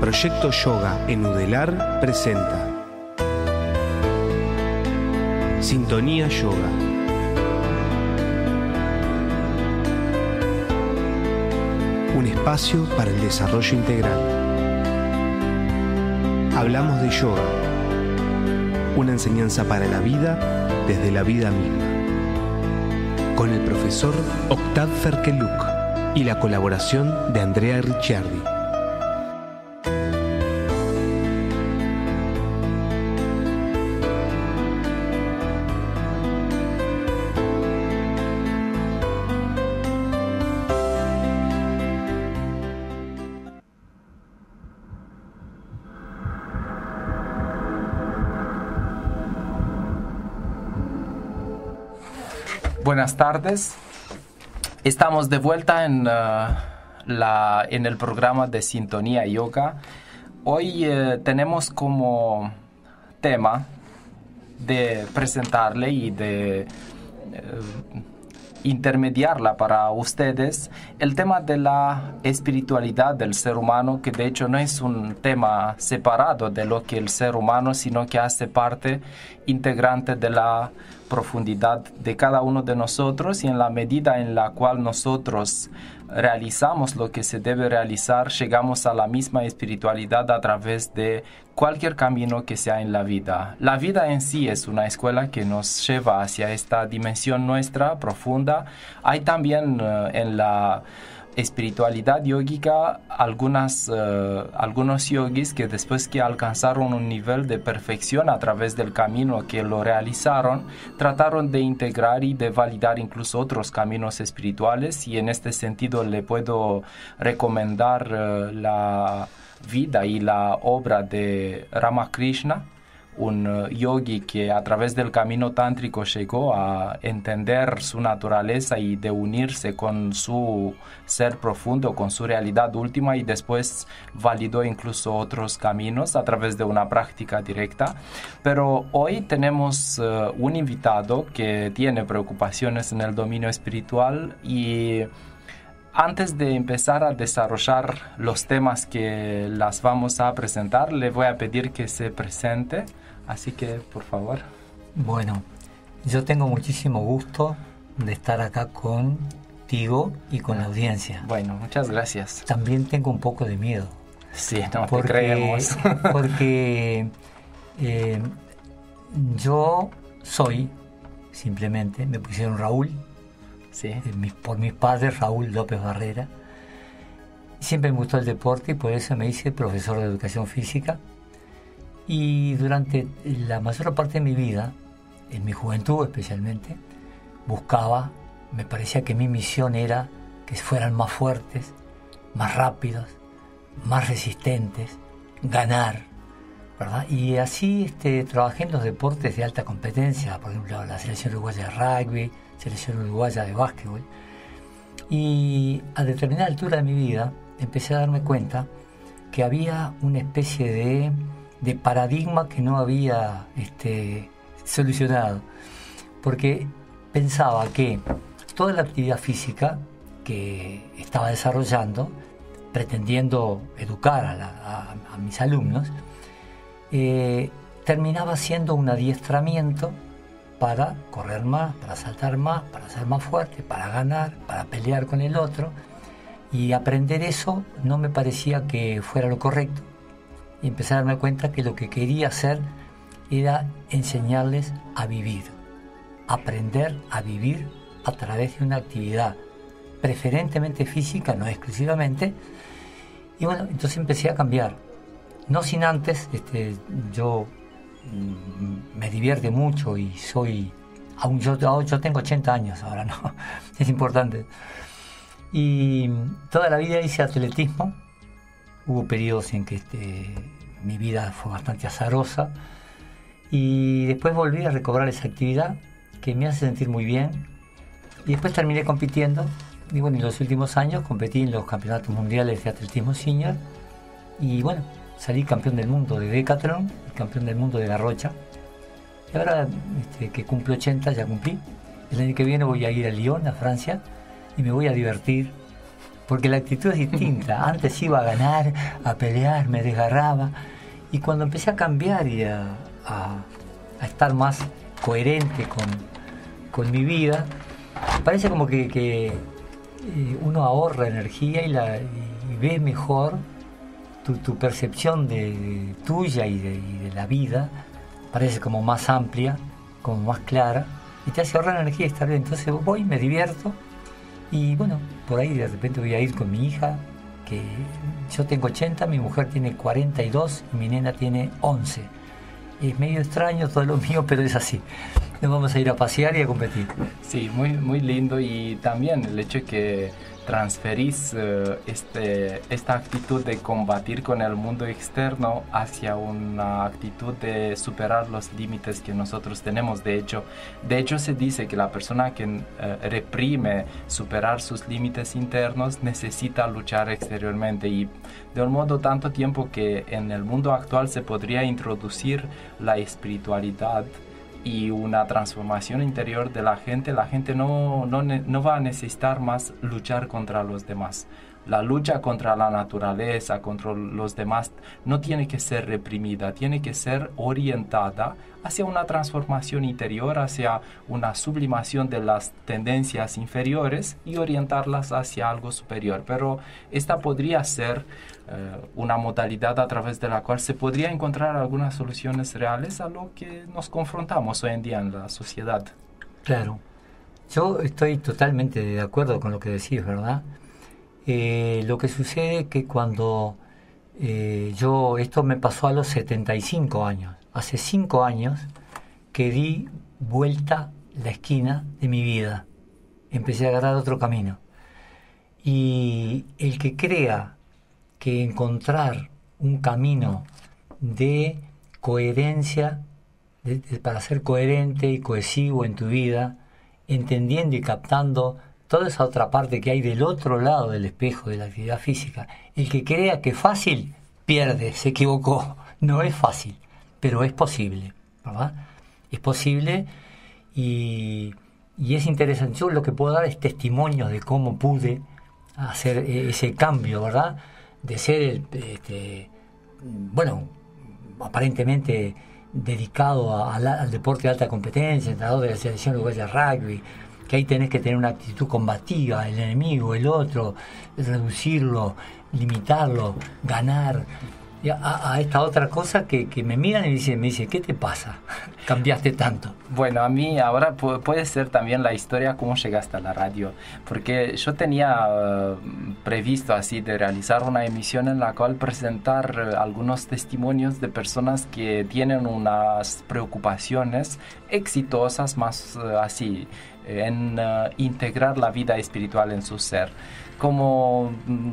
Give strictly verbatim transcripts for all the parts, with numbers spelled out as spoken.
Proyecto Yoga en Udelar presenta Sintonía Yoga. Un espacio para el desarrollo integral. Hablamos de yoga, una enseñanza para la vida desde la vida misma. Con el profesor Octav Ferkeluk y la colaboración de Andrea Ricciardi. Buenas tardes. Estamos de vuelta en, uh, la, en el programa de Sintonía Yoga. Hoy uh, tenemos como tema de presentarle y de uh, intermediarla para ustedes el tema de la espiritualidad del ser humano, que de hecho no es un tema separado de lo que el ser humano, sino que hace parte integrante de la profundidad de cada uno de nosotros, y en la medida en la cual nosotros realizamos lo que se debe realizar, llegamos a la misma espiritualidad a través de cualquier camino que sea en la vida. La vida en sí es una escuela que nos lleva hacia esta dimensión nuestra profunda. Hay también uh, en la espiritualidad yógica algunas, uh, algunos yogis que después que alcanzaron un nivel de perfección a través del camino que lo realizaron, trataron de integrar y de validar incluso otros caminos espirituales, y en este sentido le puedo recomendar uh, la vida y la obra de Ramakrishna, un uh, yogi que a través del camino tántrico llegó a entender su naturaleza y de unirse con su ser profundo, con su realidad última, y después validó incluso otros caminos a través de una práctica directa. Pero hoy tenemos uh, un invitado que tiene preocupaciones en el dominio espiritual, y antes de empezar a desarrollar los temas que las vamos a presentar, le voy a pedir que se presente. Así que, por favor. Bueno, yo tengo muchísimo gusto de estar acá contigo y con la audiencia. Bueno, muchas gracias. También tengo un poco de miedo. Sí, no porque, te creemos. Porque eh, yo soy, simplemente, me pusieron Raúl. Sí. Eh, mis, por mis padres, Raúl López Barrera. Siempre me gustó el deporte y por eso me hice profesor de educación física. Y durante la mayor parte de mi vida, en mi juventud especialmente, buscaba, me parecía que mi misión era que fueran más fuertes, más rápidos, más resistentes, ganar, ¿verdad? Y así este, trabajé en los deportes de alta competencia, por ejemplo, la selección uruguaya de rugby, selección uruguaya de básquetbol. Y a determinada altura de mi vida empecé a darme cuenta que había una especie de de paradigma que no había este, solucionado, porque pensaba que toda la actividad física que estaba desarrollando, pretendiendo educar a, la, a, a mis alumnos, eh, terminaba siendo un adiestramiento para correr más, para saltar más, para ser más fuerte, para ganar, para pelear con el otro, y aprender eso no me parecía que fuera lo correcto. Y empecé a darme cuenta que lo que quería hacer era enseñarles a vivir, aprender a vivir a través de una actividad preferentemente física, no exclusivamente. Y bueno, entonces empecé a cambiar, no sin antes, este, yo mm, me divierte mucho y soy, aún yo, yo tengo ochenta años ahora, ¿no? Es importante. Y toda la vida hice atletismo. Hubo periodos en que este, mi vida fue bastante azarosa, y después volví a recobrar esa actividad que me hace sentir muy bien, y después terminé compitiendo. Y bueno, en los últimos años competí en los campeonatos mundiales de atletismo senior, y bueno, salí campeón del mundo de Decathlon y campeón del mundo de Garrocha. Y ahora este, que cumplo ochenta, ya cumplí, el año que viene voy a ir a Lyon, a Francia, y me voy a divertir porque la actitud es distinta. Antes iba a ganar, a pelear, me desgarraba, y cuando empecé a cambiar y a, a, a estar más coherente con, con mi vida, parece como que, que eh, uno ahorra energía y, la, y ve mejor tu, tu percepción de, de tuya y de, y de la vida, parece como más amplia, como más clara, y te hace ahorrar energía y estar bien. Entonces voy, me divierto, y bueno, por ahí de repente voy a ir con mi hija, que yo tengo ochenta, mi mujer tiene cuarenta y dos y mi nena tiene once. Es medio extraño todo lo mío, pero es así. Nos vamos a ir a pasear y a competir. Sí, muy, muy lindo, y también el hecho de que transferís uh, este, esta actitud de combatir con el mundo externo hacia una actitud de superar los límites que nosotros tenemos. De hecho, de hecho se dice que la persona que uh, reprime superar sus límites internos necesita luchar exteriormente, y de un modo tanto tiempo que en el mundo actual se podría introducir la espiritualidad y una transformación interior de la gente, la gente no, no, no va a necesitar más luchar contra los demás. La lucha contra la naturaleza, contra los demás, no tiene que ser reprimida, tiene que ser orientada hacia una transformación interior, hacia una sublimación de las tendencias inferiores y orientarlas hacia algo superior. Pero esta podría ser eh, una modalidad a través de la cual se podría encontrar algunas soluciones reales a lo que nos confrontamos hoy en día en la sociedad. Claro, yo estoy totalmente de acuerdo con lo que decís, ¿verdad? Eh, lo que sucede es que cuando eh, yo, esto me pasó a los setenta y cinco años, hace cinco años que di vuelta la esquina de mi vida, empecé a agarrar otro camino, y el que crea que encontrar un camino de coherencia, de, de, para ser coherente y cohesivo en tu vida, entendiendo y captando toda esa otra parte que hay del otro lado del espejo de la actividad física. El que crea que es fácil, pierde, se equivocó. No es fácil, pero es posible, ¿verdad? Es posible, y, y es interesante. Yo lo que puedo dar es testimonios de cómo pude hacer ese cambio, ¿verdad? De ser, el, este, bueno, aparentemente dedicado a, a la, al deporte de alta competencia, entrenador de la selección uruguaya de rugby, que ahí tenés que tener una actitud combativa, el enemigo, el otro, reducirlo, limitarlo, ganar, a, a esta otra cosa que, que me miran y me dicen, me dice, ¿qué te pasa? Cambiaste tanto. Bueno, a mí ahora pu- puede ser también la historia cómo llegaste a la radio, porque yo tenía uh, previsto así de realizar una emisión en la cual presentar uh, algunos testimonios de personas que tienen unas preocupaciones exitosas más uh, así, en uh, integrar la vida espiritual en su ser. Como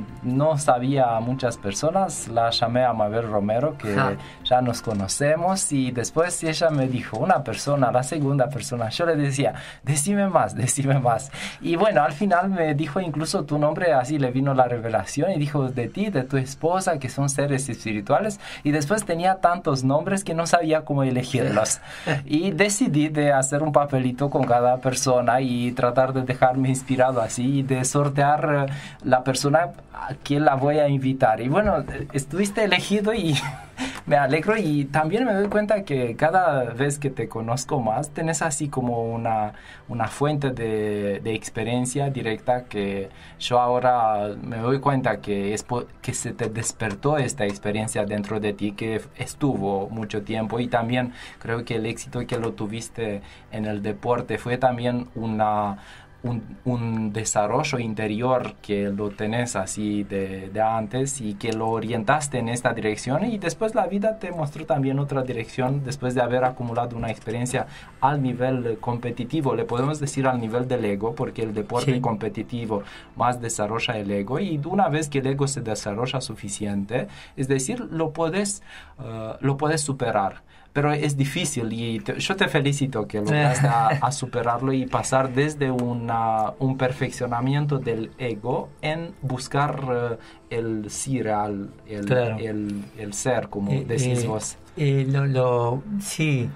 no sabía a muchas personas, la llamé a Mabel Romero, que ja. ya nos conocemos, y después ella me dijo, una persona, la segunda persona, yo le decía, decime más, decime más. Y bueno, al final me dijo incluso tu nombre, así le vino la revelación, y dijo de ti, de tu esposa, que son seres espirituales, y después tenía tantos nombres que no sabía cómo elegirlos. Y decidí de hacer un papelito con cada persona y tratar de dejarme inspirado así, y de sortear la persona a quien la voy a invitar. Y bueno, estuviste elegido y me alegro, y también me doy cuenta que cada vez que te conozco más, tenés así como una, una fuente de, de experiencia directa, que yo ahora me doy cuenta que, es po- que se te despertó esta experiencia dentro de ti, que estuvo mucho tiempo, y también creo que el éxito que lo tuviste en el deporte fue también una... Un, un desarrollo interior que lo tenés así de, de antes, y que lo orientaste en esta dirección, y después la vida te mostró también otra dirección después de haber acumulado una experiencia al nivel competitivo, le podemos decir al nivel del ego, porque el deporte sí. competitivo más desarrolla el ego, y una vez que el ego se desarrolla suficiente, es decir, lo puedes, uh, lo puedes superar. Pero es difícil, y te, yo te felicito que lograste a, a superarlo y pasar desde una, un perfeccionamiento del ego en buscar uh, el sí real, el, claro. el, el ser, como eh, decís eh, vos. Eh, lo, lo, sí,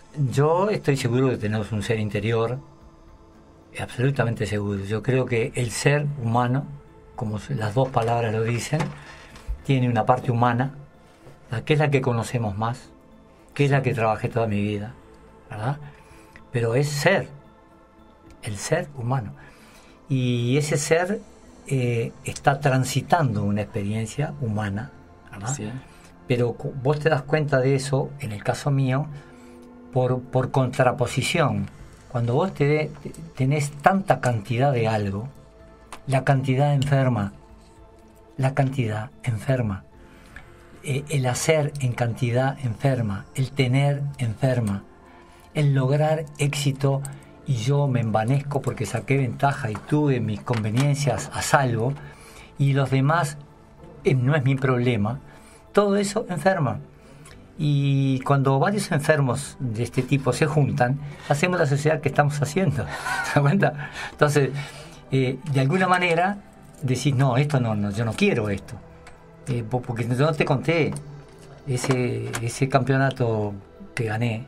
yo estoy seguro que tenemos un ser interior, absolutamente seguro. Yo creo que el ser humano como las dos palabras lo dicen, tiene una parte humana, que es la que conocemos más, que es la que trabajé toda mi vida, ¿verdad? Pero es ser, el ser humano. Y ese ser eh, está transitando una experiencia humana, ¿verdad? Sí. Pero vos te das cuenta de eso, en el caso mío, por, por contraposición. Cuando vos te de, tenés tanta cantidad de algo, la cantidad enferma, la cantidad enferma, eh, el hacer en cantidad enferma, el tener enferma, el lograr éxito, y yo me envanezco porque saqué ventaja y tuve mis conveniencias a salvo, y los demás eh, no es mi problema. Todo eso enferma. Y cuando varios enfermos de este tipo se juntan, hacemos la sociedad que estamos haciendo. ¿Te das cuenta? Entonces, eh, de alguna manera, decís, no, esto no, no yo no quiero esto. Eh, porque yo no te conté ese, ese campeonato que gané,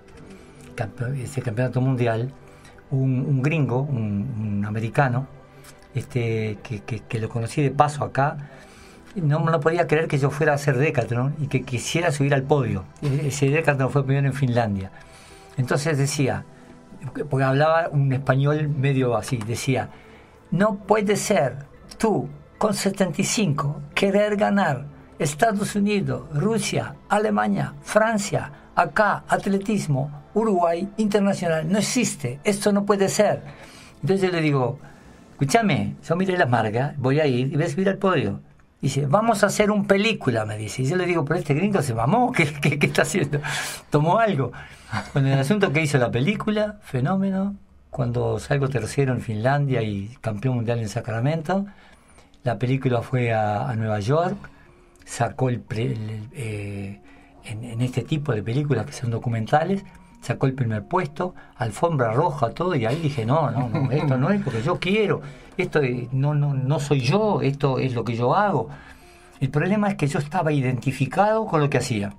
ese campeonato mundial, un, un gringo, un, un americano, este, que, que, que lo conocí de paso acá. No, no podía creer que yo fuera a hacer Decathlon y que quisiera subir al podio. Ese Decathlon fue primero en Finlandia. Entonces decía, porque hablaba un español medio así, decía, no puede ser tú con setenta y cinco querer ganar Estados Unidos, Rusia, Alemania, Francia, acá, atletismo, Uruguay, internacional, no existe, esto no puede ser. Entonces yo le digo, escúchame, yo miré las marcas, voy a ir y voy a subir al podio. Dice, vamos a hacer un película, me dice. Y yo le digo, pero este gringo se mamó, ¿qué, qué, qué está haciendo? ¿Tomó algo? Bueno, el asunto que hizo la película, fenómeno. Cuando salgo tercero en Finlandia y campeón mundial en Sacramento, la película fue a, a Nueva York, sacó el, pre, el eh, en, en este tipo de películas que son documentales, sacó el primer puesto, alfombra roja, todo, y ahí dije, no, no, no, esto no es porque yo quiero, esto no, no, no soy yo, esto es lo que yo hago. El problema es que yo estaba identificado con lo que hacía.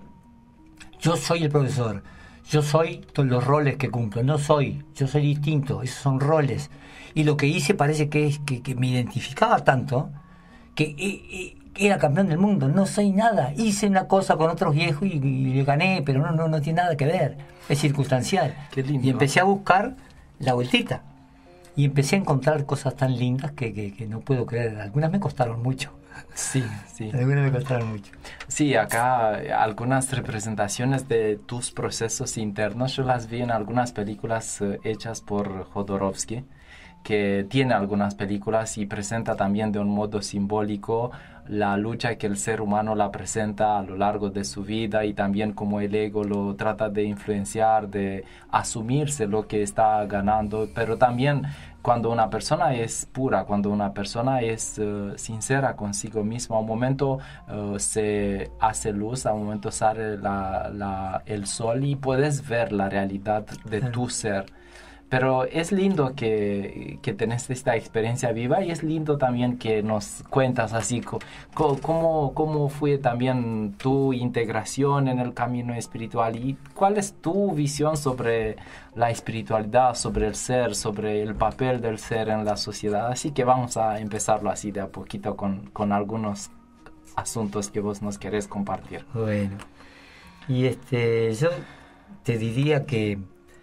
Yo soy el profesor, yo soy todos los roles que cumplo, no soy, yo soy distinto, esos son roles. Y lo que hice parece que, es, que, que me identificaba tanto que eh, eh, era campeón del mundo, no soy nada. Hice una cosa con otros viejos y, y le gané, pero no, no, no tiene nada que ver, es circunstancial. Qué lindo. Y empecé a buscar la vueltita. Y empecé a encontrar cosas tan lindas que, que, que no puedo creer. Algunas me costaron mucho. Sí, sí. Algunas me costaron mucho. Sí, acá algunas representaciones de tus procesos internos yo las vi en algunas películas uh, hechas por Jodorowsky, que tiene algunas películas y presenta también de un modo simbólico la lucha que el ser humano la presenta a lo largo de su vida, y también como el ego lo trata de influenciar, de asumirse lo que está ganando, pero también cuando una persona es pura, cuando una persona es uh, sincera consigo misma, a un momento uh, se hace luz, a un momento sale la, la, el sol y puedes ver la realidad de tu ser. Pero es lindo que, que tenés esta experiencia viva, y es lindo también que nos cuentas así co, co, cómo, cómo fue también tu integración en el camino espiritual y cuál es tu visión sobre la espiritualidad, sobre el ser, sobre el papel del ser en la sociedad. Así que vamos a empezarlo así de a poquito con, con algunos asuntos que vos nos querés compartir. Bueno, y este yo te diría que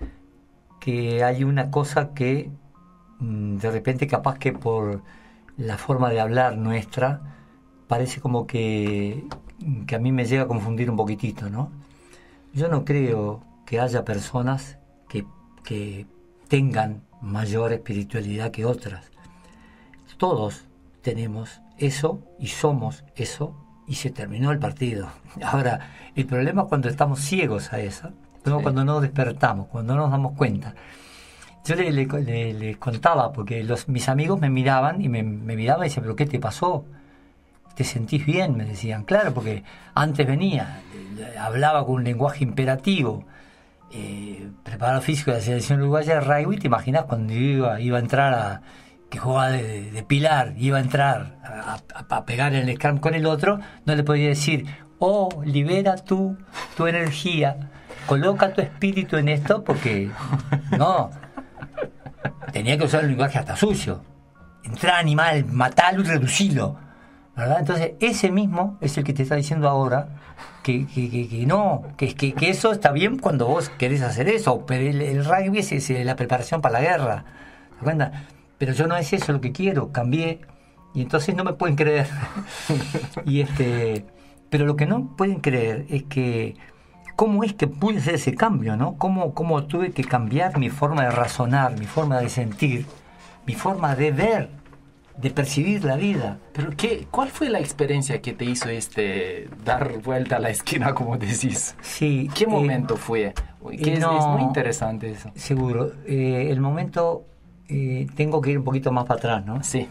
que hay una cosa que de repente capaz que por la forma de hablar nuestra parece como que, que a mí me llega a confundir un poquitito, ¿no? Yo no creo que haya personas que, que tengan mayor espiritualidad que otras. Todos tenemos eso y somos eso, y se terminó el partido. Ahora, el problema es cuando estamos ciegos a eso. Sí. Cuando nos despertamos, cuando nos damos cuenta. Yo le, le, le, le contaba, porque los, mis amigos me miraban y me, me miraban y decían, ¿pero qué te pasó? ¿Te sentís bien? Me decían. Claro, porque antes venía, hablaba con un lenguaje imperativo, eh, preparado físico de la selección uruguaya de rugby. ¿Te imaginas cuando iba, iba a entrar a, que jugaba de, de pilar, iba a entrar a, a, a pegar en el scrum con el otro? No le podía decir, oh, libera tu, tu energía, coloca tu espíritu en esto, porque no, tenía que usar un lenguaje hasta sucio. entrar animal, matarlo y reducirlo, ¿verdad? Entonces ese mismo es el que te está diciendo ahora que, que, que, que no, que, que, que eso está bien cuando vos querés hacer eso, pero el, el rugby es, es la preparación para la guerra, ¿te das cuenta? Pero yo no es eso lo que quiero, cambié, y entonces no me pueden creer. y este Pero lo que no pueden creer es que cómo es que pude hacer ese cambio, ¿no? Cómo, cómo tuve que cambiar mi forma de razonar, mi forma de sentir, mi forma de ver, de percibir la vida. Pero qué, ¿cuál fue la experiencia que te hizo este dar vuelta a la esquina, como decís? Sí. ¿Qué eh, momento fue? Que es, no, es muy interesante eso. Seguro. Eh, el momento, eh, tengo que ir un poquito más para atrás, ¿no? Sí.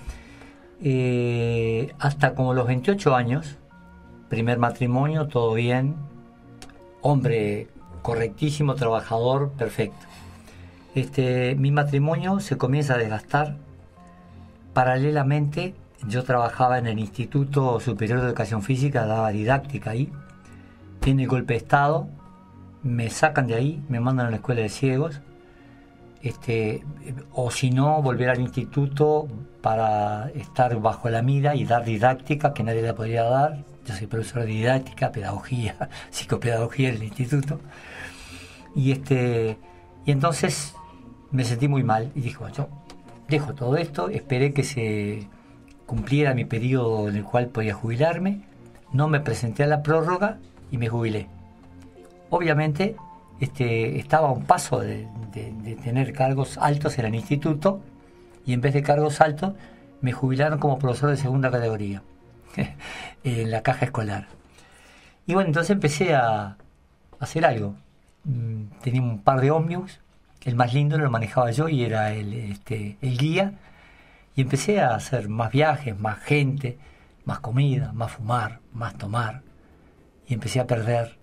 Eh, hasta como los veintiocho años, primer matrimonio, todo bien, hombre correctísimo, trabajador, perfecto. Este, mi matrimonio se comienza a desgastar. Paralelamente, yo trabajaba en el Instituto Superior de Educación Física, daba didáctica ahí. Tiene golpe de estado, me sacan de ahí, me mandan a la escuela de ciegos. Este, o si no, volver al instituto para estar bajo la mira y dar didáctica que nadie la podría dar. Yo soy profesor de didáctica, pedagogía, psicopedagogía en el instituto. Y, este, y entonces me sentí muy mal y dije, yo dejo todo esto, esperé que se cumpliera mi periodo en el cual podía jubilarme, no me presenté a la prórroga y me jubilé. Obviamente este, estaba a un paso de, de, de tener cargos altos en el instituto y en vez de cargos altos me jubilaron como profesor de segunda categoría en la caja escolar. Y bueno, entonces empecé a, a hacer algo. Tenía un par de ómnibus, el más lindo lo manejaba yo y era el, este, el guía, y empecé a hacer más viajes, más gente, más comida, más fumar, más tomar, y empecé a perder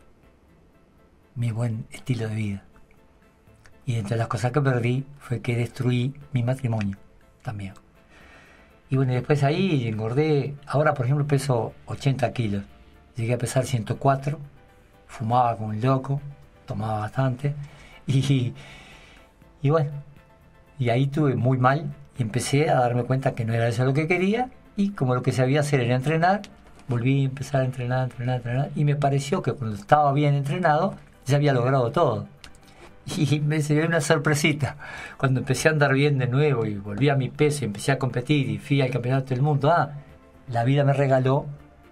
mi buen estilo de vida. Y entre las cosas que perdí fue que destruí mi matrimonio también. Y bueno, después ahí engordé. Ahora, por ejemplo, peso ochenta kilos. Llegué a pesar ciento cuatro, fumaba como un loco, tomaba bastante, y, y bueno, y ahí tuve muy mal, y empecé a darme cuenta que no era eso lo que quería, y como lo que sabía hacer era entrenar, volví a empezar a entrenar, entrenar, entrenar, y me pareció que cuando estaba bien entrenado, ya había logrado todo. Y me salió una sorpresita. Cuando empecé a andar bien de nuevo y volví a mi peso y empecé a competir y fui al campeonato del mundo, ah, la vida me regaló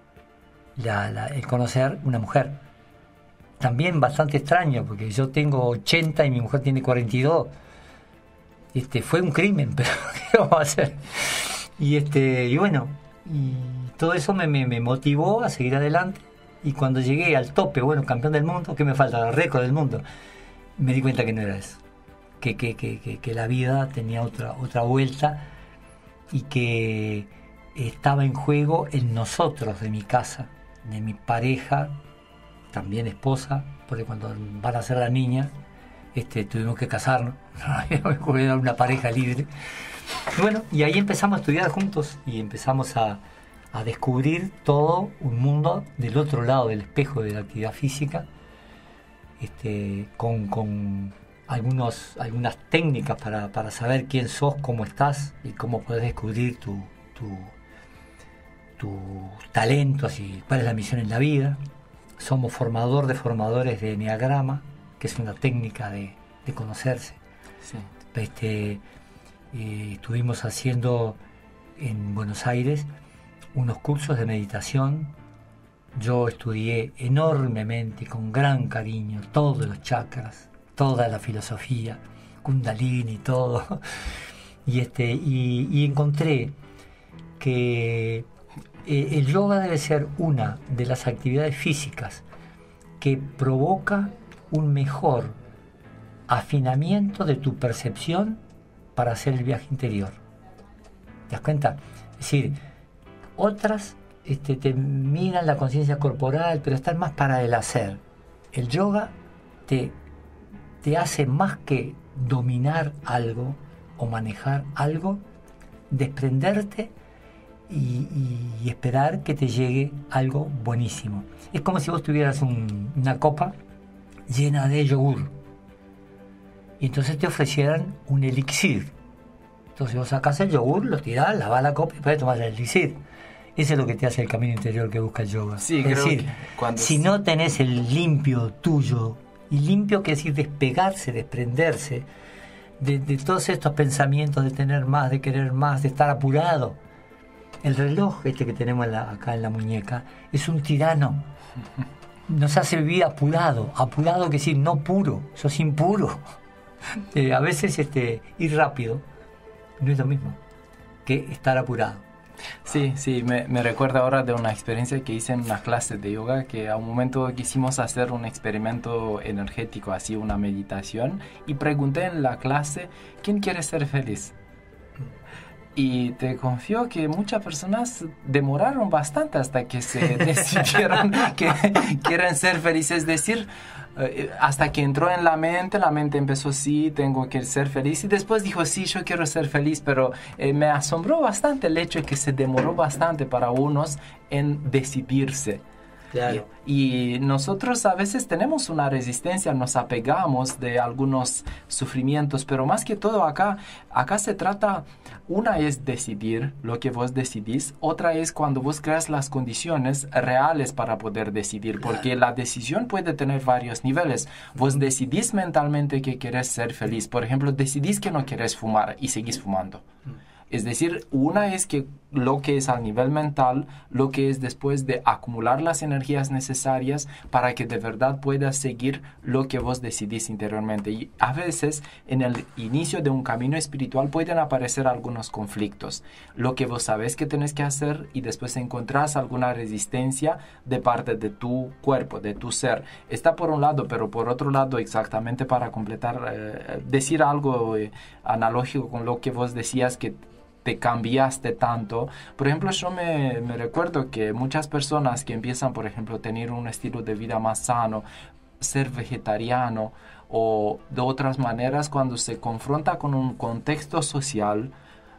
la, la, el conocer una mujer. También bastante extraño, porque yo tengo ochenta y mi mujer tiene cuarenta y dos. Este, fue un crimen, pero ¿qué vamos a hacer? Y, este, y bueno, y todo eso me, me, me motivó a seguir adelante. Y cuando llegué al tope, bueno, campeón del mundo, ¿qué me falta? El récord del mundo. Me di cuenta que no era eso, que, que, que, que, que la vida tenía otra, otra vuelta y que estaba en juego en nosotros, de mi casa, de mi pareja, también esposa, porque cuando van a ser la niña, este, tuvimos que casarnos, era una pareja libre. Y bueno, y ahí empezamos a estudiar juntos y empezamos a, a descubrir todo un mundo del otro lado del espejo de la actividad física. Este, con, con algunos, algunas técnicas para, para saber quién sos, cómo estás y cómo podés descubrir tu, tu, tus talentos y cuál es la misión en la vida. Somos formador de formadores de Enneagrama, que es una técnica de, de conocerse. Sí. Este, eh, estuvimos haciendo en Buenos Aires unos cursos de meditación. Yo estudié enormemente, con gran cariño, todos los chakras, toda la filosofía, Kundalini, todo. Y, este, y, y encontré que eh, el yoga debe ser una de las actividades físicas que provoca un mejor afinamiento de tu percepción para hacer el viaje interior. ¿Te das cuenta? Es decir, otras Este, te miran la conciencia corporal, pero están más para el hacer. El yoga te, te hace más que dominar algo o manejar algo, desprenderte y, y, y esperar que te llegue algo buenísimo. Es como si vos tuvieras un, una copa llena de yogur y entonces te ofrecieran un elixir. Entonces vos sacás el yogur, lo tirás, lavás la copa y después tomás el elixir. Eso es lo que te hace el camino interior que busca el yoga. Sí, es creo decir, que cuando si no tenés el limpio tuyo, y limpio quiere decir despegarse, desprenderse de, de todos estos pensamientos de tener más, de querer más, de estar apurado. El reloj este que tenemos en la, acá en la muñeca es un tirano. Nos hace vivir apurado. Apurado quiere decir no puro, sos impuro. Eh, a veces este, ir rápido no es lo mismo que estar apurado. Sí, sí, me, me recuerda ahora de una experiencia que hice en una clase de yoga, que a un momento quisimos hacer un experimento energético, así una meditación, y pregunté en la clase, ¿quién quiere ser feliz? Y te confío que muchas personas demoraron bastante hasta que se decidieron que quieren ser felices. Es decir, eh, hasta que entró en la mente, la mente empezó, sí, tengo que ser feliz. Y después dijo, sí, yo quiero ser feliz. Pero eh, me asombró bastante el hecho de que se demoró bastante para unos en decidirse. Claro. Y, y nosotros a veces tenemos una resistencia, nos apegamos de algunos sufrimientos, pero más que todo acá, acá se trata, una es decidir lo que vos decidís, otra es cuando vos creas las condiciones reales para poder decidir, Claro. porque la decisión puede tener varios niveles. Vos decidís mentalmente que querés ser feliz, por ejemplo, decidís que no querés fumar y seguís fumando. Es decir, una es que lo que es a nivel mental, lo que es después de acumular las energías necesarias para que de verdad puedas seguir lo que vos decidís interiormente. Y a veces en el inicio de un camino espiritual pueden aparecer algunos conflictos. Lo que vos sabés que tenés que hacer y después encontrás alguna resistencia de parte de tu cuerpo, de tu ser. Está por un lado, pero por otro lado, exactamente para completar, eh, decir algo eh, analógico con lo que vos decías, que te cambiaste tanto. Por ejemplo, yo me, me recuerdo que muchas personas que empiezan, por ejemplo, a tener un estilo de vida más sano, ser vegetariano o de otras maneras, cuando se confronta con un contexto social,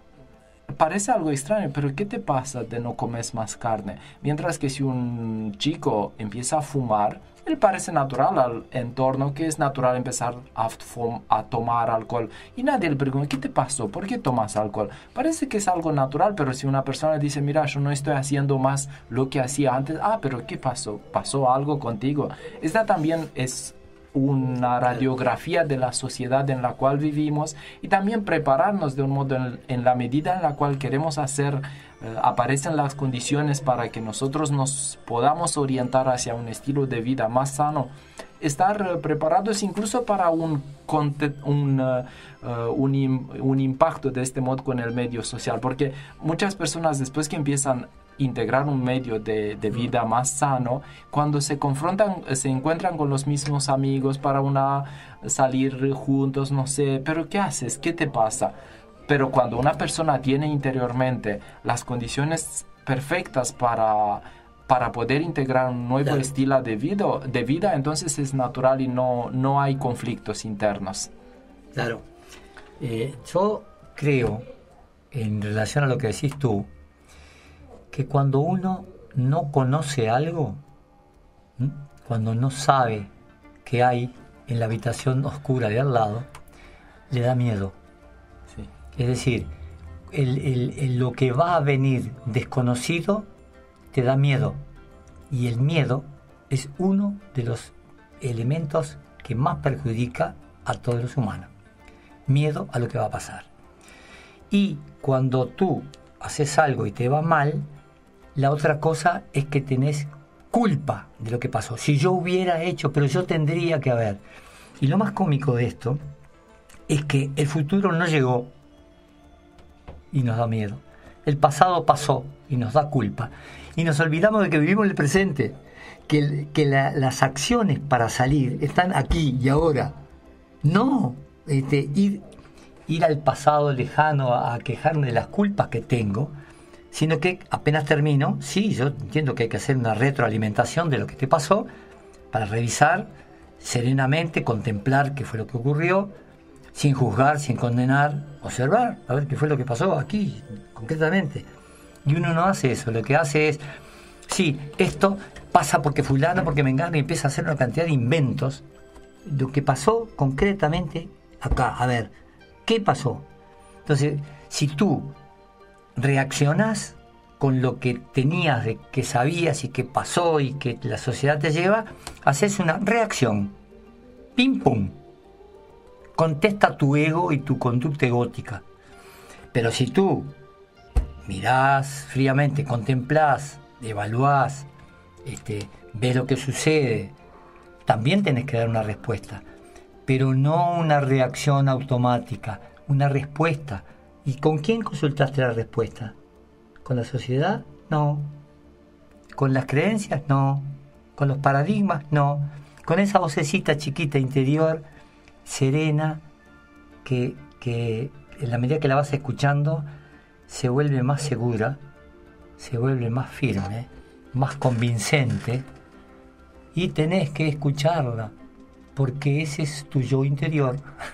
parece algo extraño, pero ¿qué te pasa de no comer más carne? Mientras que si un chico empieza a fumar, él parece natural al entorno, que es natural empezar a, a tomar alcohol. Y nadie le pregunta, ¿qué te pasó? ¿Por qué tomas alcohol? Parece que es algo natural, pero si una persona dice, mira, yo no estoy haciendo más lo que hacía antes, ah, pero ¿qué pasó? ¿Pasó algo contigo? Esta también es una radiografía de la sociedad en la cual vivimos, y también prepararnos de un modo en, en la medida en la cual queremos hacer, eh, aparecen las condiciones para que nosotros nos podamos orientar hacia un estilo de vida más sano, estar uh, preparados incluso para un, un, uh, uh, un, un impacto de este modo con el medio social, porque muchas personas después que empiezan integrar un medio de, de vida más sano, cuando se confrontan, se encuentran con los mismos amigos para una salir juntos, no sé, pero ¿qué haces? ¿Qué te pasa? Pero cuando una persona tiene interiormente las condiciones perfectas para, para poder integrar un nuevo Claro. estilo de vida, de vida, entonces es natural y no, no hay conflictos internos. Claro. Eh, yo creo, en relación a lo que decís tú, que cuando uno no conoce algo, ¿m? cuando no sabe qué hay en la habitación oscura de al lado, le da miedo. Sí. Es decir, el, el, el, lo que va a venir desconocido te da miedo. Y el miedo es uno de los elementos que más perjudica a todos los humanos. Miedo a lo que va a pasar. Y cuando tú haces algo y te va mal, la otra cosa es que tenés culpa de lo que pasó. Si yo hubiera hecho, pero yo tendría que haber. Y lo más cómico de esto es que el futuro no llegó y nos da miedo. El pasado pasó y nos da culpa. Y nos olvidamos de que vivimos en el presente, que, que la, las acciones para salir están aquí y ahora. No este, ir, ir al pasado lejano a, a quejarme de las culpas que tengo, sino que apenas termino, sí, yo entiendo que hay que hacer una retroalimentación de lo que te pasó para revisar serenamente, contemplar qué fue lo que ocurrió, sin juzgar, sin condenar, observar, a ver qué fue lo que pasó aquí, concretamente. Y uno no hace eso, lo que hace es, sí, esto pasa porque fulano, porque me engana, y empieza a hacer una cantidad de inventos. Lo que pasó concretamente acá, a ver, ¿qué pasó? Entonces, Si tú reaccionás con lo que tenías, de que sabías y que pasó y que la sociedad te lleva, haces una reacción. Pim pum. Contesta tu ego y tu conducta egótica. Pero si tú mirás fríamente, contemplás, evaluás, este, ves lo que sucede, también tenés que dar una respuesta. Pero no una reacción automática, una respuesta. ¿Y con quién consultaste la respuesta? ¿Con la sociedad? No. ¿Con las creencias? No. ¿Con los paradigmas? No. Con esa vocecita chiquita interior, serena, que, que en la medida que la vas escuchando, se vuelve más segura, se vuelve más firme, más convincente, y tenés que escucharla, porque ese es tu yo interior.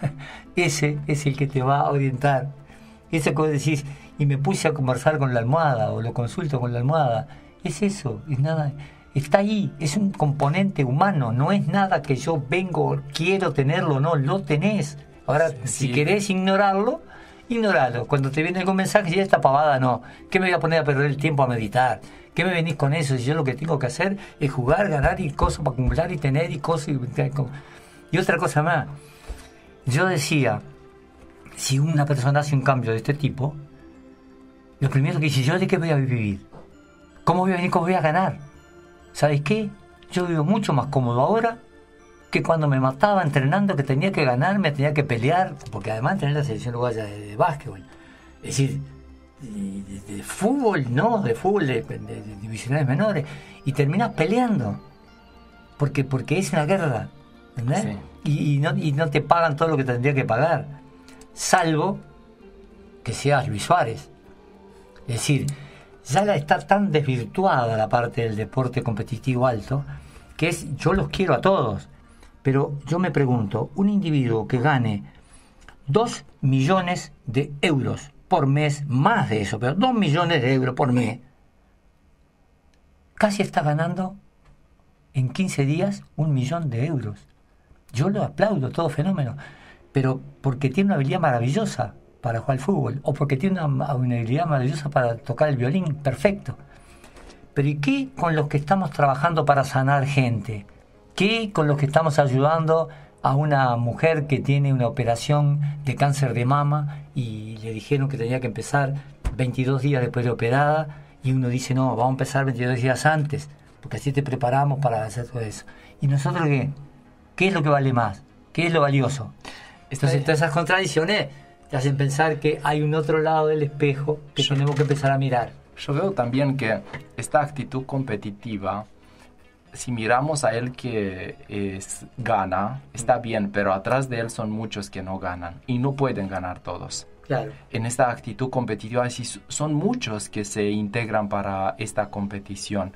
Ese es el que te va a orientar. Eso que vos decís, y me puse a conversar con la almohada, o lo consulto con la almohada, es eso, es nada, está ahí, es un componente humano, no es nada que yo vengo, quiero tenerlo, no, lo tenés. Ahora, sí, si sí. querés ignorarlo, ignoralo. Cuando te viene algún mensaje, si esta pavada no, ¿qué me voy a poner a perder el tiempo a meditar? ¿Qué me venís con eso? Si yo lo que tengo que hacer es jugar, ganar y cosas para acumular y tener y cosas. Y, y otra cosa más, yo decía, si una persona hace un cambio de este tipo, lo primero que dice, ¿yo de qué voy a vivir? ¿Cómo voy a venir? ¿Cómo voy a ganar? ¿Sabes qué? Yo vivo mucho más cómodo ahora que cuando me mataba entrenando, que tenía que ganar, me tenía que pelear, porque además tener la selección uruguaya de, de básquetbol, es decir, de, de, de fútbol, no, de fútbol de, de, de divisionales menores, y terminas peleando, porque porque es una guerra, ¿entendés? Sí. Y, y, no, y no te pagan todo lo que tendría que pagar, salvo que seas Luis Suárez. Es decir, ya la está tan desvirtuada la parte del deporte competitivo alto, que es, yo los quiero a todos, pero yo me pregunto, un individuo que gane dos millones de euros por mes, más de eso, pero dos millones de euros por mes, casi está ganando en quince días un millón de euros. Yo lo aplaudo, todo fenómeno, pero porque tiene una habilidad maravillosa para jugar al fútbol, o porque tiene una, una habilidad maravillosa para tocar el violín, perfecto. Pero ¿y qué con los que estamos trabajando para sanar gente? ¿Qué con los que estamos ayudando a una mujer que tiene una operación de cáncer de mama y le dijeron que tenía que empezar veintidós días después de operada, y uno dice, no, vamos a empezar veintidós días antes, porque así te preparamos para hacer todo eso? ¿Y nosotros qué? ¿Qué es lo que vale más? ¿Qué es lo valioso? Entonces, todas esas contradicciones te hacen pensar que hay un otro lado del espejo que yo, tenemos que empezar a mirar. Yo veo también que esta actitud competitiva, si miramos a él que es, gana, está bien, pero atrás de él son muchos que no ganan y no pueden ganar todos. Claro. En esta actitud competitiva son muchos que se integran para esta competición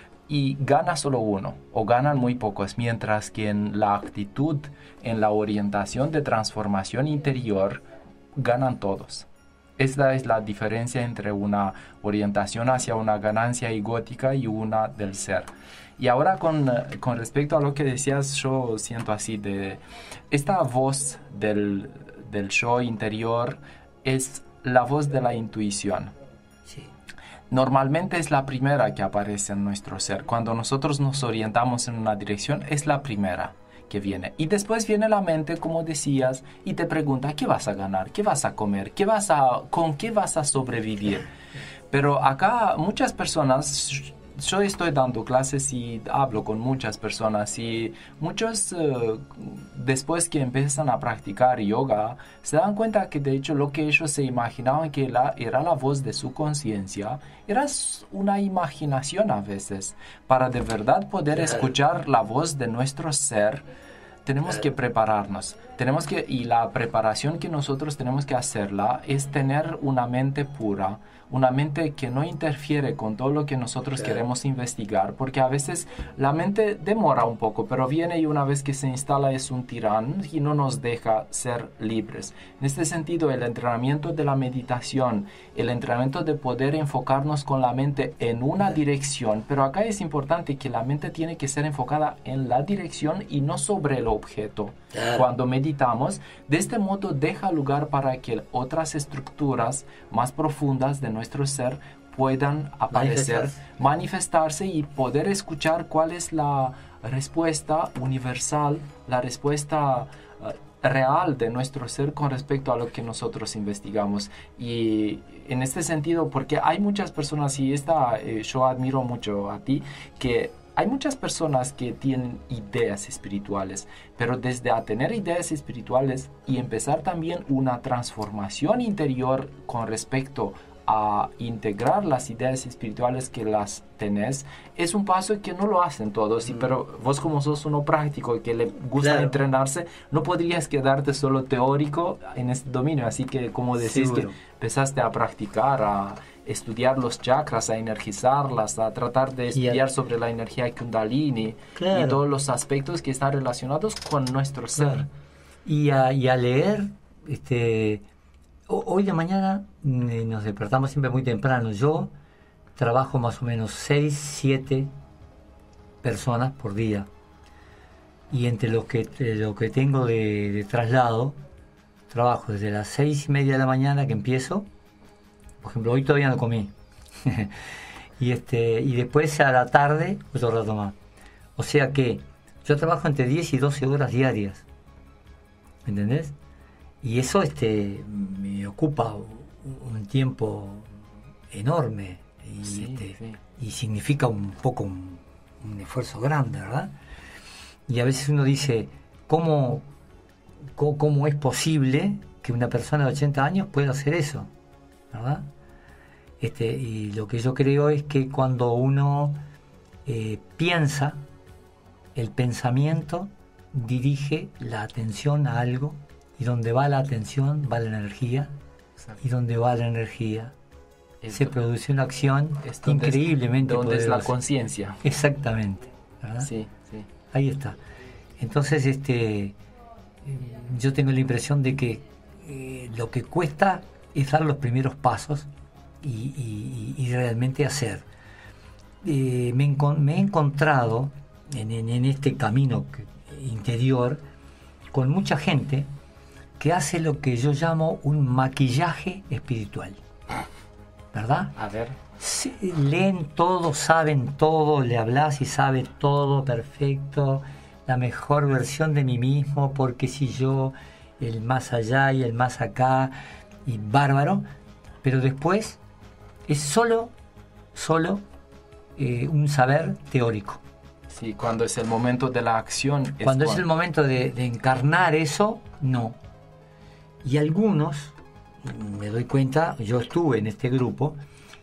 y gana solo uno o ganan muy pocos, mientras que en la actitud, en la orientación de transformación interior, ganan todos. Esta es la diferencia entre una orientación hacia una ganancia egótica y una del ser. Y ahora con, con respecto a lo que decías, yo siento así de esta voz del, del yo interior es la voz de la intuición. Sí. Normalmente es la primera que aparece en nuestro ser. Cuando nosotros nos orientamos en una dirección, es la primera que viene. Y después viene la mente, como decías, y te pregunta, ¿qué vas a ganar? ¿Qué vas a comer? ¿Qué vas a, ¿Con qué vas a sobrevivir? Pero acá muchas personas, yo estoy dando clases y hablo con muchas personas y muchos uh, después que empiezan a practicar yoga se dan cuenta que de hecho lo que ellos se imaginaban que la, era la voz de su conciencia era una imaginación a veces. Para de verdad poder escuchar la voz de nuestro ser tenemos que prepararnos, tenemos que, y la preparación que nosotros tenemos que hacerla es tener una mente pura, una mente que no interfiere con todo lo que nosotros claro. queremos investigar, porque a veces la mente demora un poco, pero viene y una vez que se instala es un tirano y no nos deja ser libres. En este sentido, el entrenamiento de la meditación, el entrenamiento de poder enfocarnos con la mente en una dirección, pero acá es importante que la mente tiene que ser enfocada en la dirección y no sobre el solo objeto. Claro. Cuando meditamos, de este modo deja lugar para que otras estructuras más profundas de nuestro ser puedan aparecer, Manifestarse. manifestarse y poder escuchar cuál es la respuesta universal, la respuesta uh, real de nuestro ser con respecto a lo que nosotros investigamos. Y en este sentido, porque hay muchas personas, y esta eh, yo admiro mucho a ti, que hay muchas personas que tienen ideas espirituales, pero desde a tener ideas espirituales y empezar también una transformación interior con respecto a integrar las ideas espirituales que las tenés, es un paso que no lo hacen todos, y, pero vos como sos uno práctico y que le gusta Claro. entrenarse, no podrías quedarte solo teórico en este dominio, así que como decís Seguro. que empezaste a practicar, a estudiar los chakras, a energizarlas, a tratar de Y a- estudiar sobre la energía kundalini Claro. y todos los aspectos que están relacionados con nuestro ser. Claro. Y a, y a leer, este, ho- hoy de mañana mm, nos despertamos siempre muy temprano. Yo trabajo más o menos seis, siete personas por día. Y entre los que, eh, lo que tengo de, de traslado, trabajo desde las seis y media de la mañana que empiezo. Por ejemplo, hoy todavía no comí. y, este, y después a la tarde, otro rato más. O sea que yo trabajo entre diez y doce horas diarias. ¿Me entendés? Y eso este, me ocupa un, un tiempo enorme y, Sí, este, sí. y significa un poco un, un esfuerzo grande, ¿verdad? Y a veces uno dice, ¿cómo, cómo, cómo es posible que una persona de ochenta años pueda hacer eso? ¿Verdad? Este, y lo que yo creo es que cuando uno eh, piensa, el pensamiento dirige la atención a algo, y donde va la atención va la energía, y donde va la energía Es se do- produce una acción es donde es- increíblemente donde es la poderosa. conciencia. Exactamente, ¿verdad? Sí, sí. Ahí está. Entonces, este, eh, yo tengo la impresión de que eh, lo que cuesta es dar los primeros pasos y, y- y realmente hacer. Eh, me, encon- me he encontrado en, en- en este camino que- interior con mucha gente que hace lo que yo llamo un maquillaje espiritual, ¿verdad? A ver. Sí, leen todo, saben todo, le hablas y sabe todo perfecto, la mejor versión de mí mismo, porque si yo, el más allá y el más acá, y bárbaro, pero después es solo, solo eh, un saber teórico. Sí, cuando es el momento de la acción. Cuando es cuan- el momento de, de encarnar eso, no. Y algunos, me doy cuenta, yo estuve en este grupo,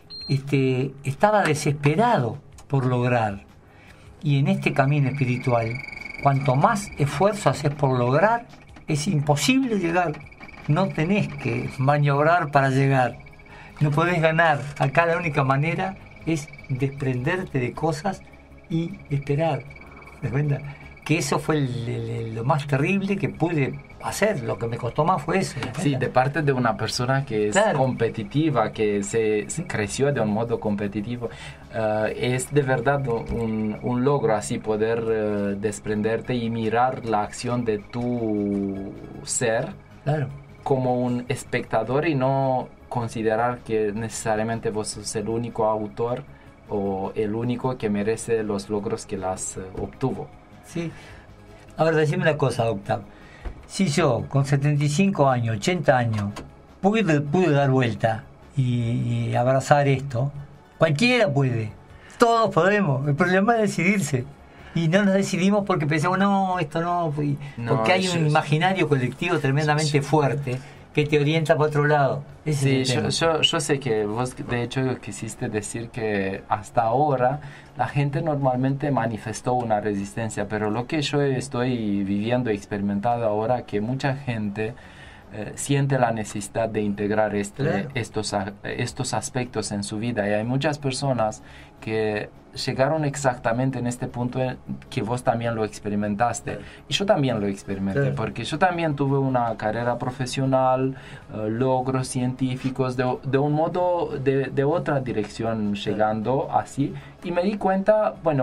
este, estaba desesperado por lograr. Y en este camino espiritual, cuanto más esfuerzo haces por lograr, es imposible llegar. No tenés que maniobrar para llegar. No podés ganar. Acá la única manera es desprenderte de cosas y esperar. ¿Te das cuenta? Que eso fue el- el- lo más terrible que pude hacer. Lo que me costó más fue eso. ¿te das Sí, cuenta? de parte de una persona que es Claro. competitiva, que se, se creció de un modo competitivo. Eh, es de verdad un, un logro así poder eh, desprenderte y mirar la acción de tu ser Claro. como un espectador y no considerar que necesariamente vos sos el único autor o el único que merece los logros que las eh, obtuvo. Sí. Ahora, decime una cosa, Octavio. Si yo, con setenta y cinco años, ochenta años, pude, pude dar vuelta y, y abrazar esto, cualquiera puede. Todos podemos. El problema es decidirse. Y no nos decidimos porque pensamos, no, esto no. y- No, porque hay yo- un imaginario colectivo tremendamente yo- fuerte que te orienta para otro lado. Ese Sí, es el yo, tema. yo, yo sé que vos de hecho quisiste decir que hasta ahora la gente normalmente manifestó una resistencia, pero lo que yo estoy viviendo y experimentando ahora que mucha gente eh, siente la necesidad de integrar este, Claro. estos, a- estos aspectos en su vida y hay muchas personas que llegaron exactamente en este punto en que vos también lo experimentaste y yo también lo experimenté Claro. porque yo también tuve una carrera profesional, eh, logros científicos de, de un modo de, de otra dirección llegando así y me di cuenta, bueno,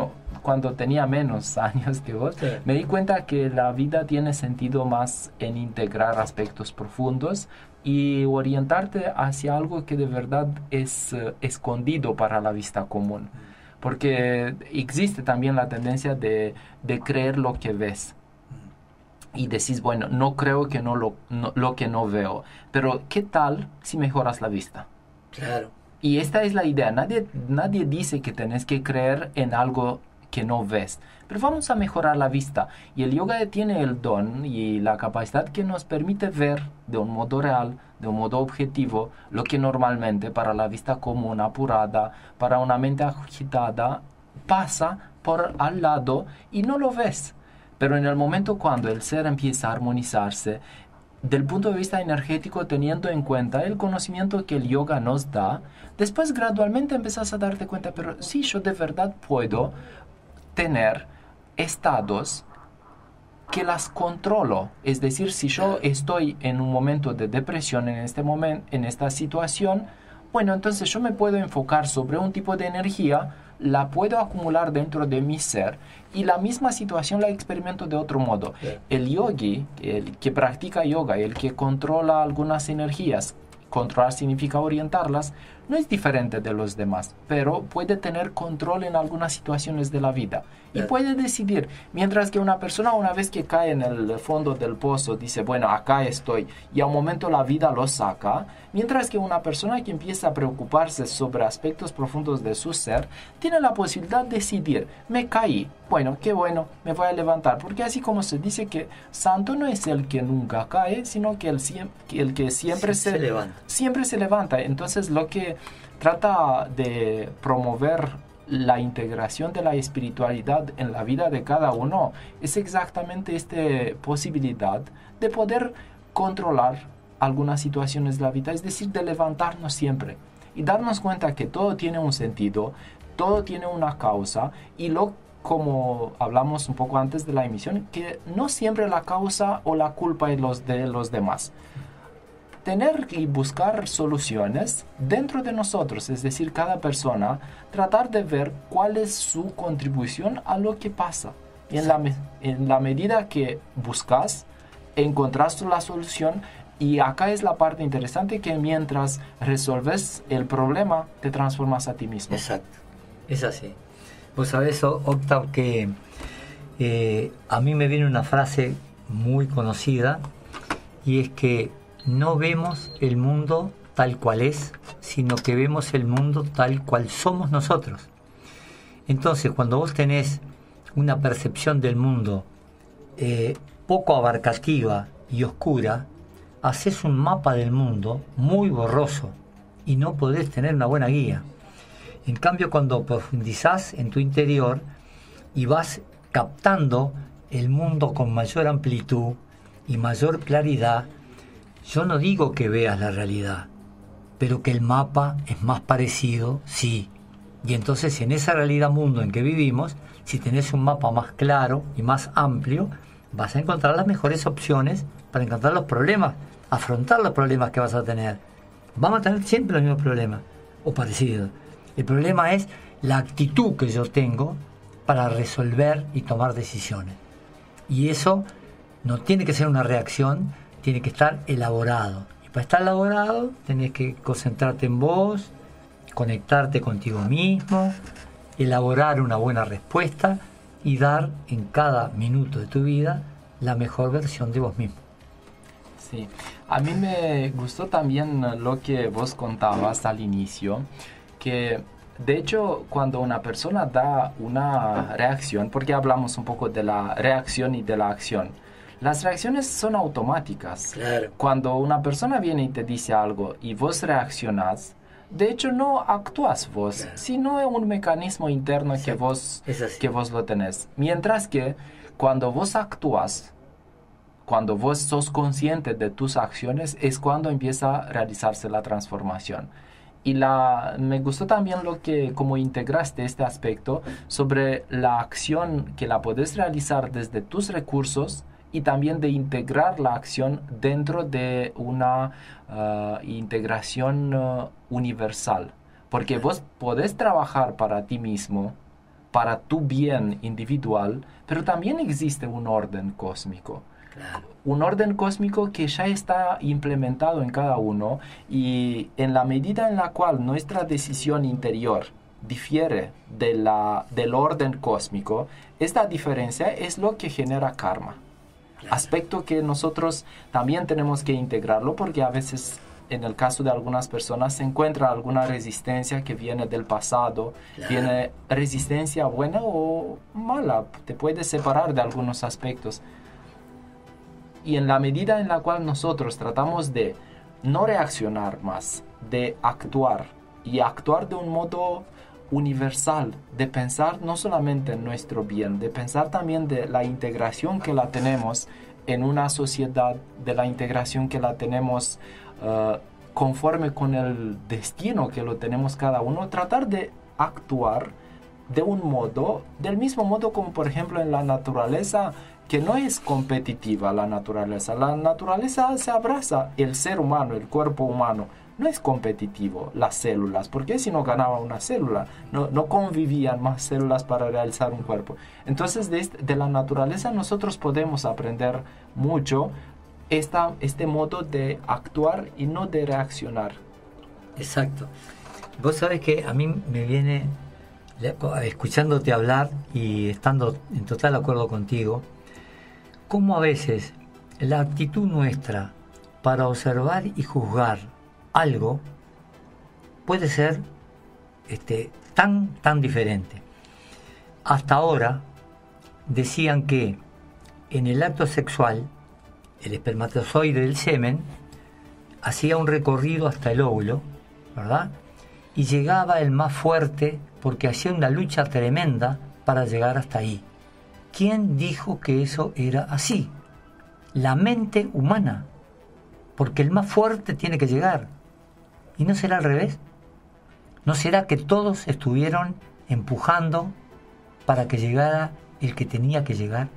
cuando tenía menos años que vos, Sí. me di cuenta que la vida tiene sentido más en integrar aspectos profundos y orientarte hacia algo que de verdad es eh, escondido para la vista común. Porque existe también la tendencia de, de creer lo que ves. Y decís, bueno, no creo que no lo, no, lo que no veo. Pero, ¿qué tal si mejoras la vista? Claro. Y esta es la idea. Nadie, nadie dice que tenés que creer en algo que no ves. Pero vamos a mejorar la vista. Y el yoga tiene el don y la capacidad que nos permite ver de un modo real, de un modo objetivo, lo que normalmente para la vista común, apurada, para una mente agitada, pasa por al lado y no lo ves. Pero en el momento cuando el ser empieza a armonizarse, del punto de vista energético, teniendo en cuenta el conocimiento que el yoga nos da, después gradualmente empiezas a darte cuenta, pero sí, yo de verdad puedo tener estados que las controlo. Es decir, si yo estoy en un momento de depresión en este momento, en esta situación, bueno, entonces yo me puedo enfocar sobre un tipo de energía, la puedo acumular dentro de mi ser y la misma situación la experimento de otro modo. Bien. El yogi, el que practica yoga, el que controla algunas energías, controlar significa orientarlas, no es diferente de los demás, pero puede tener control en algunas situaciones de la vida y Bien. puede decidir, mientras que una persona una vez que cae en el fondo del pozo dice, bueno, acá estoy, y a un momento la vida lo saca, mientras que una persona que empieza a preocuparse sobre aspectos profundos de su ser, tiene la posibilidad de decidir, me caí, bueno, qué bueno, me voy a levantar, porque así como se dice que santo no es el que nunca cae, sino que el, siem- que el que siempre Sí, se, se levanta. siempre se levanta. Entonces lo que trata de promover la integración de la espiritualidad en la vida de cada uno es exactamente esta posibilidad de poder controlar algunas situaciones de la vida, es decir, de levantarnos siempre y darnos cuenta que todo tiene un sentido, todo tiene una causa y lo como hablamos un poco antes de la emisión, que no siempre la causa o la culpa es los de los demás. Tener y buscar soluciones dentro de nosotros, es decir, cada persona, tratar de ver cuál es su contribución a lo que pasa. Y en la, me- en la medida que buscas, encontrás la solución. Y acá es la parte interesante, que mientras resolves el problema, te transformas a ti mismo. Exacto, es así. Vos sabés, O- Octav, que eh, a mí me viene una frase muy conocida y es que no vemos el mundo tal cual es, sino que vemos el mundo tal cual somos nosotros. Entonces, cuando vos tenés una percepción del mundo eh, poco abarcativa y oscura, haces un mapa del mundo muy borroso y no podés tener una buena guía. En cambio, cuando profundizás en tu interior y vas captando el mundo con mayor amplitud y mayor claridad, yo no digo que veas la realidad, pero que el mapa es más parecido, sí. Y entonces en esa realidad mundo en que vivimos, si tenés un mapa más claro y más amplio, vas a encontrar las mejores opciones para encontrar los problemas, afrontar los problemas que vas a tener. Vamos a tener siempre los mismos problemas, o parecidos. El problema es la actitud que yo tengo para resolver y tomar decisiones. Y eso no tiene que ser una reacción, tiene que estar elaborado. Y para estar elaborado tenés que concentrarte en vos, conectarte contigo mismo, elaborar una buena respuesta y dar en cada minuto de tu vida la mejor versión de vos mismo. Sí, a mí me gustó también lo que vos contabas al inicio, que de hecho cuando una persona da una reacción, porque hablamos un poco de la reacción y de la acción, las reacciones son automáticas. Claro. Cuando una persona viene y te dice algo y vos reaccionás, de hecho no actúas vos, Claro. sino es un mecanismo interno que Exacto. vos, Es así. que vos lo tenés. Mientras que cuando vos actúas, cuando vos sos consciente de tus acciones, es cuando empieza a realizarse la transformación. Y la, me gustó también lo que, como integraste este aspecto sobre la acción que la puedes realizar desde tus recursos y también de integrar la acción dentro de una uh, integración uh, universal. Porque vos podés trabajar para ti mismo, para tu bien individual, pero también existe un orden cósmico. Claro. Un orden cósmico que ya está implementado en cada uno, y en la medida en la cual nuestra decisión interior difiere de la, del orden cósmico, esta diferencia es lo que genera karma. Claro. Aspecto que nosotros también tenemos que integrarlo, porque a veces en el caso de algunas personas se encuentra alguna resistencia que viene del pasado, claro. Viene resistencia buena o mala, te puedes separar de algunos aspectos. Y en la medida en la cual nosotros tratamos de no reaccionar más, de actuar, y actuar de un modo universal, de pensar no solamente en nuestro bien, de pensar también de la integración que la tenemos en una sociedad, de la integración que la tenemos uh, conforme con el destino que lo tenemos cada uno, tratar de actuar de un modo, del mismo modo como por ejemplo en la naturaleza, que no es competitiva la naturaleza. La naturaleza se abraza, el ser humano, el cuerpo humano, no es competitivo, las células, porque si no ganaba una célula, no, no convivían más células para realizar un cuerpo. Entonces de, este, de la naturaleza nosotros podemos aprender mucho esta, este modo de actuar y no de reaccionar. Exacto. Vos sabés que a mí me viene, escuchándote hablar y estando en total acuerdo contigo, cómo a veces la actitud nuestra para observar y juzgar algo puede ser este, tan, tan diferente. Hasta ahora decían que en el acto sexual el espermatozoide del semen hacía un recorrido hasta el óvulo, ¿verdad? Y llegaba el más fuerte porque hacía una lucha tremenda para llegar hasta ahí. ¿Quién dijo que eso era así? La mente humana, porque el más fuerte tiene que llegar. ¿Y no será al revés? ¿No será que todos estuvieron empujando para que llegara el que tenía que llegar?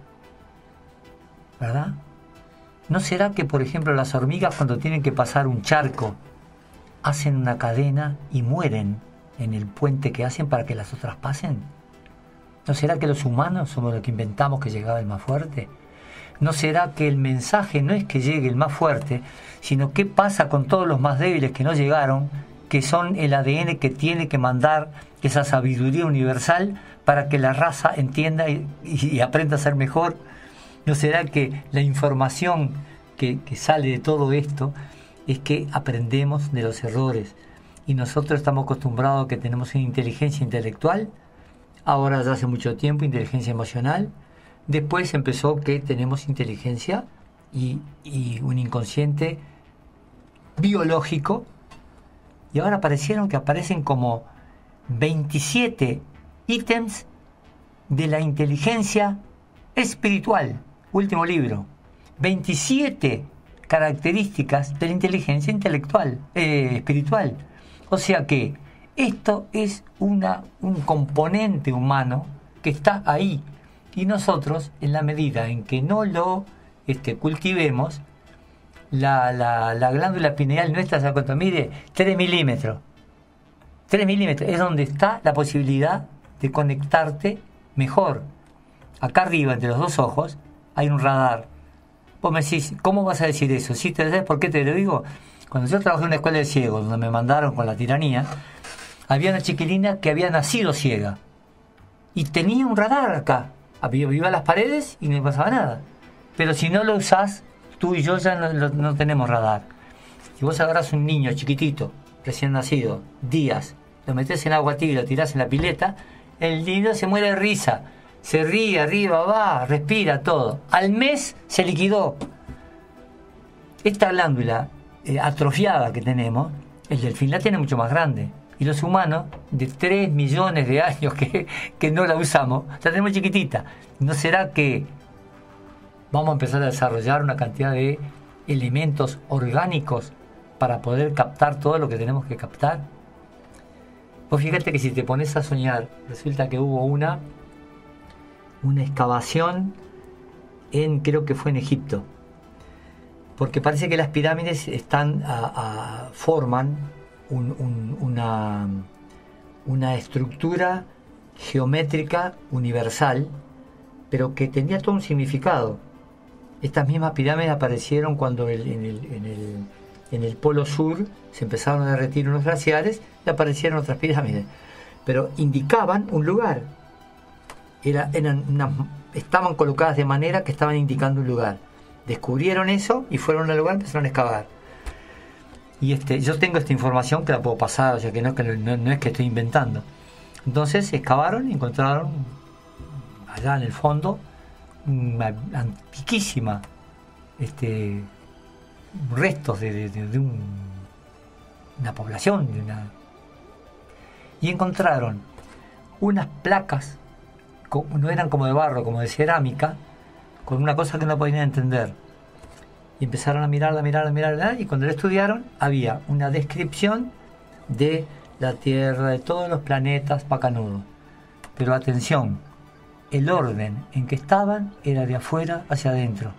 ¿Verdad? ¿No será que, por ejemplo, las hormigas cuando tienen que pasar un charco hacen una cadena y mueren en el puente que hacen para que las otras pasen? ¿No será que los humanos somos los que inventamos que llegaba el más fuerte? ¿No será que el mensaje no es que llegue el más fuerte, sino qué pasa con todos los más débiles que no llegaron, que son el A D N que tiene que mandar esa sabiduría universal para que la raza entienda y, y aprenda a ser mejor? ¿No será que la información que, que sale de todo esto es que aprendemos de los errores? Y nosotros estamos acostumbrados a que tenemos una inteligencia intelectual, ahora ya hace mucho tiempo inteligencia emocional, después empezó que tenemos inteligencia y, y un inconsciente biológico, y ahora parecieron que aparecen como veintisiete ítems de la inteligencia espiritual. Último libro, veintisiete características de la inteligencia intelectual, eh, espiritual. O sea que esto es una, un componente humano que está ahí, y nosotros, en la medida en que no lo este, cultivemos, la, la, la glándula pineal nuestra, ¿sabes cuánto mide? tres milímetros. tres milímetros es donde está la posibilidad de conectarte mejor. Acá arriba, entre los dos ojos, hay un radar. Vos me decís, ¿cómo vas a decir eso? ¿Sí te sabes por qué te lo digo? Cuando yo trabajé en una escuela de ciegos, donde me mandaron con la tiranía, había una chiquilina que había nacido ciega y tenía un radar acá. Iba a las paredes y no le pasaba nada. Pero si no lo usás, tú y yo ya no, no tenemos radar. Si vos agarrás un niño chiquitito, recién nacido, días, lo metés en agua tibia y lo tirás en la pileta, el niño se muere de risa. Se ríe, arriba, va, respira, todo. Al mes se liquidó. Esta glándula eh, atrofiada que tenemos, el delfín la tiene mucho más grande. Y los humanos, de tres millones de años que, que no la usamos, la tenemos chiquitita. ¿No será que vamos a empezar a desarrollar una cantidad de elementos orgánicos para poder captar todo lo que tenemos que captar? Vos fíjate que si te pones a soñar, resulta que hubo una, una excavación en, creo que fue en Egipto. Porque parece que las pirámides están a, a, forman un, un, una, una estructura geométrica universal, pero que tenía todo un significado. Estas mismas pirámides aparecieron cuando el, en, el, en, el, en el polo sur se empezaron a derretir unos glaciares y aparecieron otras pirámides, pero indicaban un lugar. Era, eran unas, estaban colocadas de manera que estaban indicando un lugar. Descubrieron eso y fueron al lugar y empezaron a excavar. Y este, yo tengo esta información que la puedo pasar, o sea que no, que no, no es que estoy inventando. Entonces excavaron y encontraron allá en el fondo una antiquísima este, restos de, de, de, de un, una población de una, y encontraron unas placas, no eran como de barro, como de cerámica, con una cosa que no podían entender, y empezaron a mirarla, a mirarla, a mirarla, y cuando la estudiaron había una descripción de la Tierra, de todos los planetas macanudos, pero atención, el orden en que estaban era de afuera hacia adentro.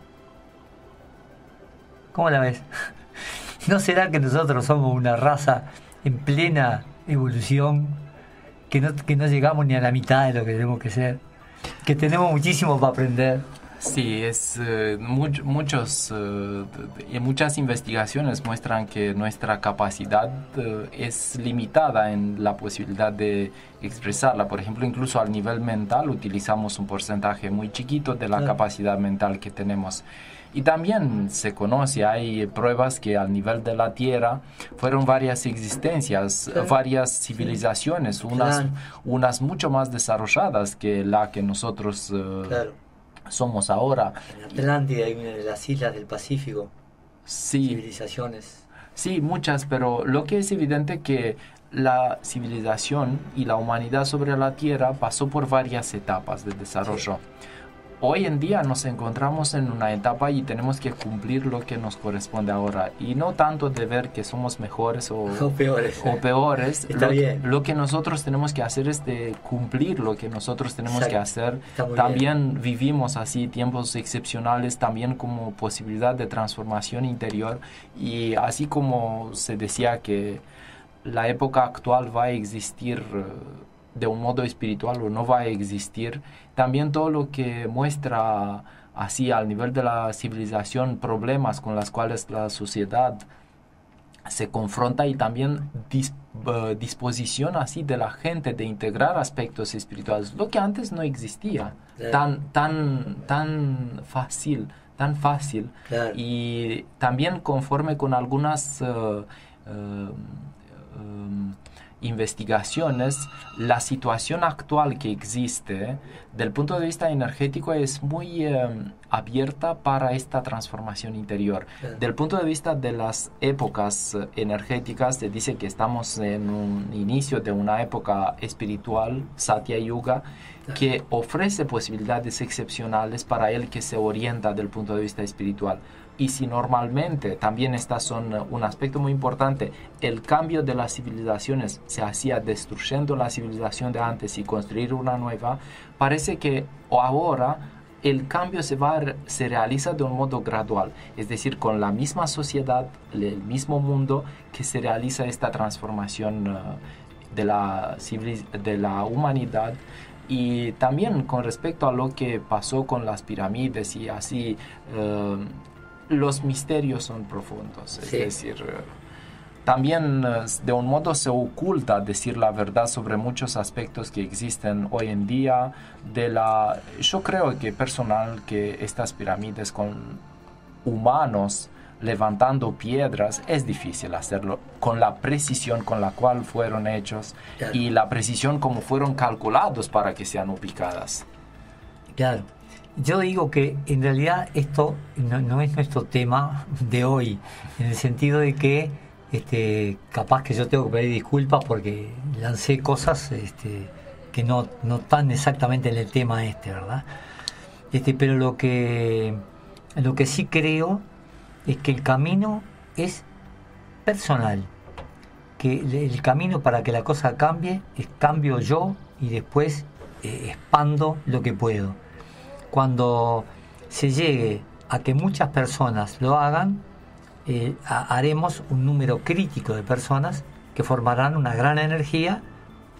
¿Cómo la ves? ¿No será que nosotros somos una raza en plena evolución, que no, que no llegamos ni a la mitad de lo que tenemos que ser, que tenemos muchísimo para aprender? Sí, es eh, much, muchos eh, muchas investigaciones muestran que nuestra capacidad eh, es limitada en la posibilidad de expresarla. Por ejemplo, incluso al nivel mental utilizamos un porcentaje muy chiquito de la claro. capacidad mental que tenemos. Y también se conoce, hay pruebas que al nivel de la Tierra fueron varias existencias, claro. varias civilizaciones, sí. unas, claro. unas mucho más desarrolladas que la que nosotros eh, claro. somos ahora. En Atlántida y en las islas del Pacífico, sí. civilizaciones. Sí, muchas, pero lo que es evidente que la civilización y la humanidad sobre la Tierra pasó por varias etapas de desarrollo. Sí. Hoy en día nos encontramos en una etapa y tenemos que cumplir lo que nos corresponde ahora. Y no tanto de ver que somos mejores o, o peores. O peores. Está lo, bien. Lo que nosotros tenemos que hacer es de cumplir lo que nosotros tenemos Exacto. que hacer. También bien. Vivimos así tiempos excepcionales, también como posibilidad de transformación interior. Y así como se decía que la época actual va a existir de un modo espiritual o no va a existir, también todo lo que muestra así al nivel de la civilización problemas con los cuales la sociedad se confronta y también dis, uh, disposición así de la gente de integrar aspectos espirituales, lo que antes no existía, claro. tan, tan, tan fácil, tan fácil, claro. y también conforme con algunas uh, uh, um, investigaciones, la situación actual que existe del punto de vista energético es muy eh, abierta para esta transformación interior. Yeah. Del punto de vista de las épocas energéticas, se dice que estamos en un inicio de una época espiritual, Satya Yuga, yeah. que ofrece posibilidades excepcionales para el que se orienta del punto de vista espiritual. Y si normalmente, también estas son un aspecto muy importante, el cambio de las civilizaciones se hacía destruyendo la civilización de antes y construir una nueva, parece que ahora el cambio se, va, se realiza de un modo gradual, es decir, con la misma sociedad, el mismo mundo, que se realiza esta transformación uh, de, la de la humanidad. Y también con respecto a lo que pasó con las pirámides y así, uh, los misterios son profundos, es sí. decir, también de un modo se oculta decir la verdad sobre muchos aspectos que existen hoy en día. De la, yo creo que personal que estas pirámides con humanos levantando piedras es difícil hacerlo con la precisión con la cual fueron hechos, claro. y la precisión como fueron calculados para que sean ubicadas. Claro. Yo digo que en realidad esto no, no es nuestro tema de hoy, en el sentido de que este, capaz que yo tengo que pedir disculpas porque lancé cosas este, que no, no están exactamente en el tema este, ¿verdad? Este, pero lo que, lo que sí creo es que el camino es personal, que el camino para que la cosa cambie es cambio yo y después eh, expando lo que puedo. Cuando se llegue a que muchas personas lo hagan, eh, haremos un número crítico de personas que formarán una gran energía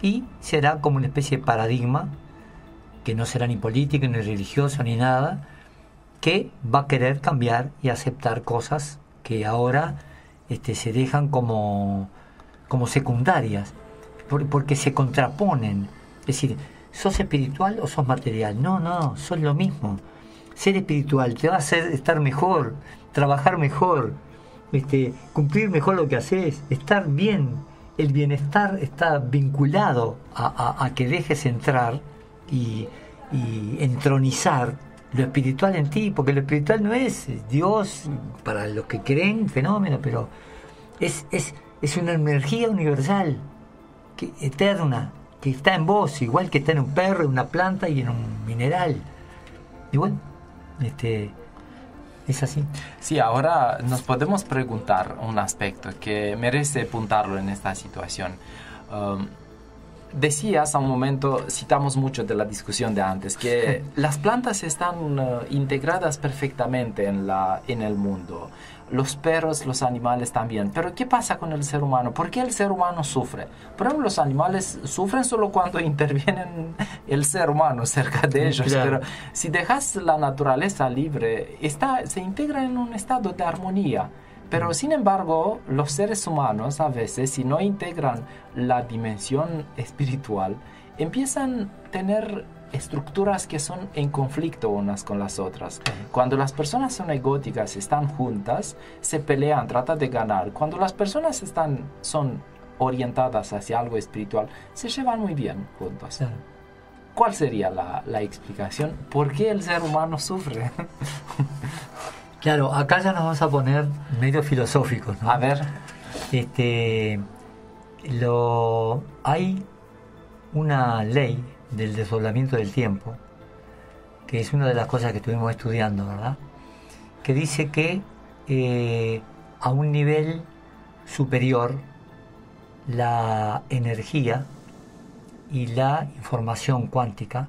y será como una especie de paradigma, que no será ni político, ni religioso, ni nada, que va a querer cambiar y aceptar cosas que ahora este, se dejan como, como secundarias, por, porque se contraponen. Es decir, ¿sos espiritual o sos material? No, no, sos lo mismo. Ser espiritual te va a hacer estar mejor, trabajar mejor, este, cumplir mejor lo que haces, estar bien. El bienestar está vinculado a, a, a que dejes entrar y, y entronizar lo espiritual en ti, porque lo espiritual no es Dios para los que creen, fenómeno, pero es, es, es una energía universal, que, eterna, que está en vos, igual que está en un perro, en una planta y en un mineral. Y bueno, este, es así. Sí, ahora nos podemos preguntar un aspecto que merece apuntarlo en esta situación. Um, Decías a un momento, citamos mucho de la discusión de antes, que las plantas están uh, integradas perfectamente en, la, en el mundo. Los perros, los animales también. Pero ¿qué pasa con el ser humano? ¿Por qué el ser humano sufre? Por ejemplo, los animales sufren solo cuando intervienen el ser humano cerca de ellos. Claro. Pero si dejas la naturaleza libre, está, se integra en un estado de armonía. Pero sin embargo, los seres humanos a veces, si no integran la dimensión espiritual, empiezan a tener estructuras que son en conflicto unas con las otras. Cuando las personas son egóticas, están juntas, se pelean, tratan de ganar. Cuando las personas están, son orientadas hacia algo espiritual, se llevan muy bien juntos. Sí. ¿Cuál sería la, la explicación? ¿Por qué el ser humano sufre? Claro, acá ya nos vamos a poner medio filosóficos, ¿no? A ver. Este, lo, hay una ley del desdoblamiento del tiempo, que es una de las cosas que estuvimos estudiando, ¿verdad? Que dice que eh, a un nivel superior la energía y la información cuántica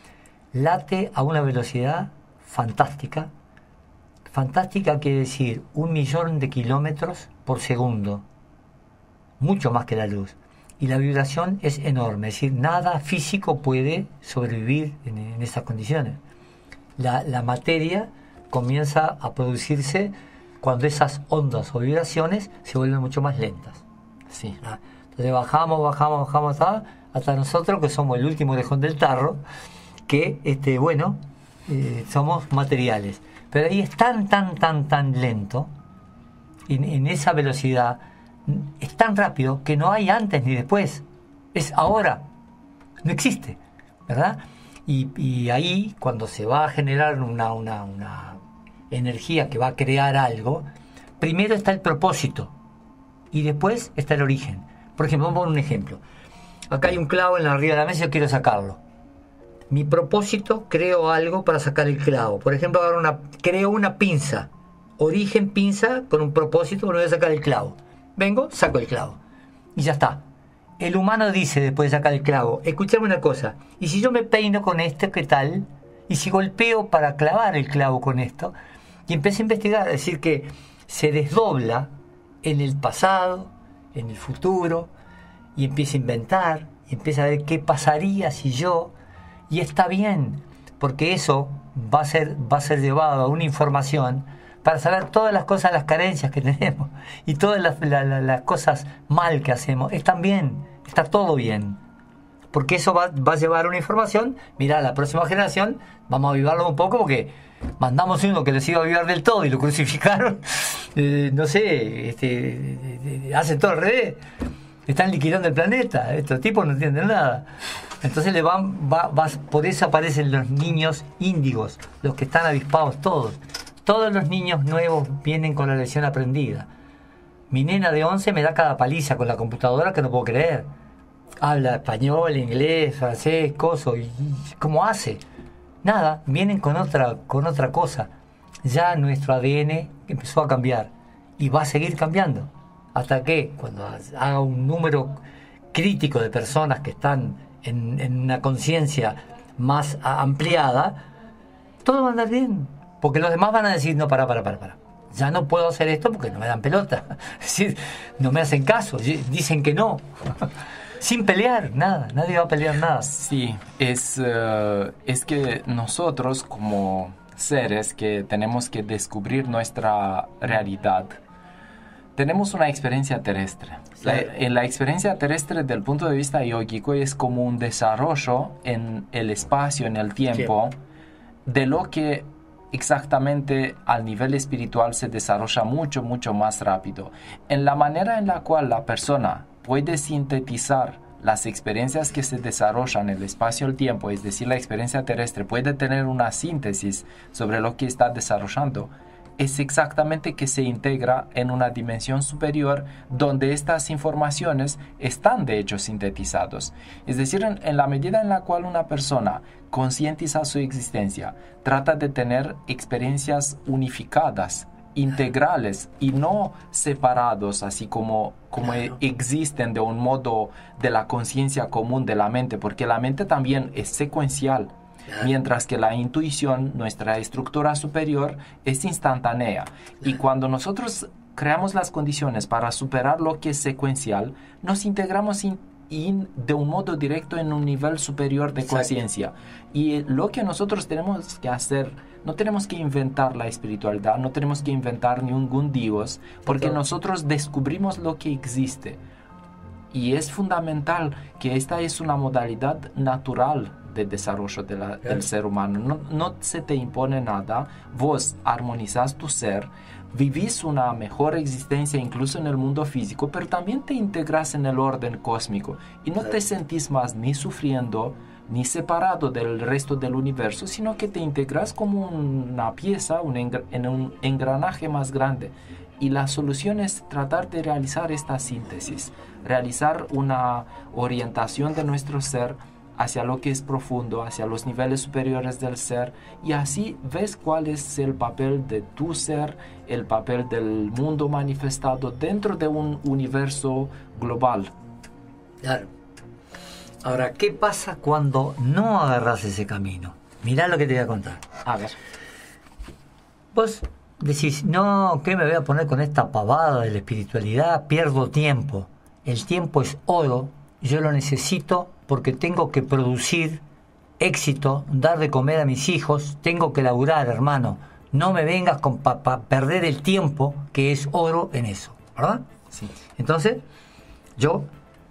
late a una velocidad fantástica. Fantástica quiere decir un millón de kilómetros por segundo, mucho más que la luz. Y la vibración es enorme, es decir, nada físico puede sobrevivir en, en esas condiciones. La, la materia comienza a producirse cuando esas ondas o vibraciones se vuelven mucho más lentas. Sí. Entonces bajamos, bajamos, bajamos hasta, hasta nosotros, que somos el último lejón del tarro, que, este, bueno, eh, somos materiales. Pero ahí es tan, tan, tan, tan lento, en, en esa velocidad, es tan rápido que no hay antes ni después. Es ahora, no existe, ¿verdad? Y, y ahí, cuando se va a generar una, una, una energía que va a crear algo, primero está el propósito y después está el origen. Por ejemplo, vamos a poner un ejemplo. Acá hay un clavo en la arriba de la mesa y yo quiero sacarlo. Mi propósito, creo algo para sacar el clavo. Por ejemplo, ahora una, creo una pinza. Origen pinza con un propósito, voy a sacar el clavo. Vengo, saco el clavo. Y ya está. El humano dice, después de sacar el clavo, escúchame una cosa, y si yo me peino con esto, ¿qué tal? Y si golpeo para clavar el clavo con esto, y empecé a investigar, es decir, que se desdobla en el pasado, en el futuro, y empieza a inventar, y empieza a ver qué pasaría si yo... Y está bien, porque eso va a ser, va a ser llevado a una información para saber todas las cosas, las carencias que tenemos y todas las, las, las cosas mal que hacemos. Están bien, está todo bien. Porque eso va, va a llevar una información. Mira, la próxima generación vamos a avivarlo un poco porque mandamos uno que les iba a avivar del todo y lo crucificaron. Eh, no sé, este, hacen todo al revés. Están liquidando el planeta. Estos tipos no entienden nada. Entonces le van, va, va, por eso aparecen los niños índigos, los que están avispados todos. Todos los niños nuevos vienen con la lección aprendida. Mi nena de once me da cada paliza con la computadora que no puedo creer. Habla español, inglés, francés, coso. ¿Y cómo hace? Nada, vienen con otra, con otra cosa. Ya nuestro A D N empezó a cambiar y va a seguir cambiando. Hasta que cuando haga un número crítico de personas que están en, en una conciencia más ampliada, todo va a andar bien. Porque los demás van a decir, no, para, para, para, para. Ya no puedo hacer esto porque no me dan pelota. Es decir, no me hacen caso, dicen que no. sin pelear, nada, nadie va a pelear nada. Sí, es, uh, es que nosotros como seres que tenemos que descubrir nuestra realidad, tenemos una experiencia terrestre. La, en la experiencia terrestre, desde el punto de vista yógico, es como un desarrollo en el espacio, en el tiempo, sí, de lo que exactamente al nivel espiritual se desarrolla mucho, mucho más rápido. En la manera en la cual la persona puede sintetizar las experiencias que se desarrollan en el espacio y el tiempo, es decir, la experiencia terrestre puede tener una síntesis sobre lo que está desarrollando, es exactamente que se integra en una dimensión superior donde estas informaciones están de hecho sintetizados. Es decir, en, en la medida en la cual una persona concientiza su existencia, trata de tener experiencias unificadas, integrales y no separados, así como, como claro. existen de un modo de la conciencia común de la mente, porque la mente también es secuencial. Mientras que la intuición, nuestra estructura superior, es instantánea. Y cuando nosotros creamos las condiciones para superar lo que es secuencial, nos integramos in, in, de un modo directo en un nivel superior de conciencia. Y lo que nosotros tenemos que hacer, no tenemos que inventar la espiritualidad, no tenemos que inventar ningún Dios, porque Total. nosotros descubrimos lo que existe. Y es fundamental que esta es una modalidad natural de desarrollo de la, del ser humano. No, no se te impone nada, vos armonizas tu ser, vivís una mejor existencia incluso en el mundo físico, pero también te integras en el orden cósmico y no te sentís más ni sufriendo ni separado del resto del universo, sino que te integras como una pieza un engr- en un engranaje más grande. Y la solución es tratar de realizar esta síntesis, realizar una orientación de nuestro ser hacia lo que es profundo, hacia los niveles superiores del ser, y así ves cuál es el papel de tu ser, el papel del mundo manifestado dentro de un universo global. Claro. Ahora, ¿qué pasa cuando no agarras ese camino? Mirá lo que te voy a contar. A ver. Vos decís, no, ¿qué me voy a poner con esta pavada de la espiritualidad? Pierdo tiempo. El tiempo es oro, yo lo necesito porque tengo que producir éxito, dar de comer a mis hijos, tengo que laburar, hermano. No me vengas con pa, pa perder el tiempo, que es oro en eso, ¿verdad? Sí. Entonces, yo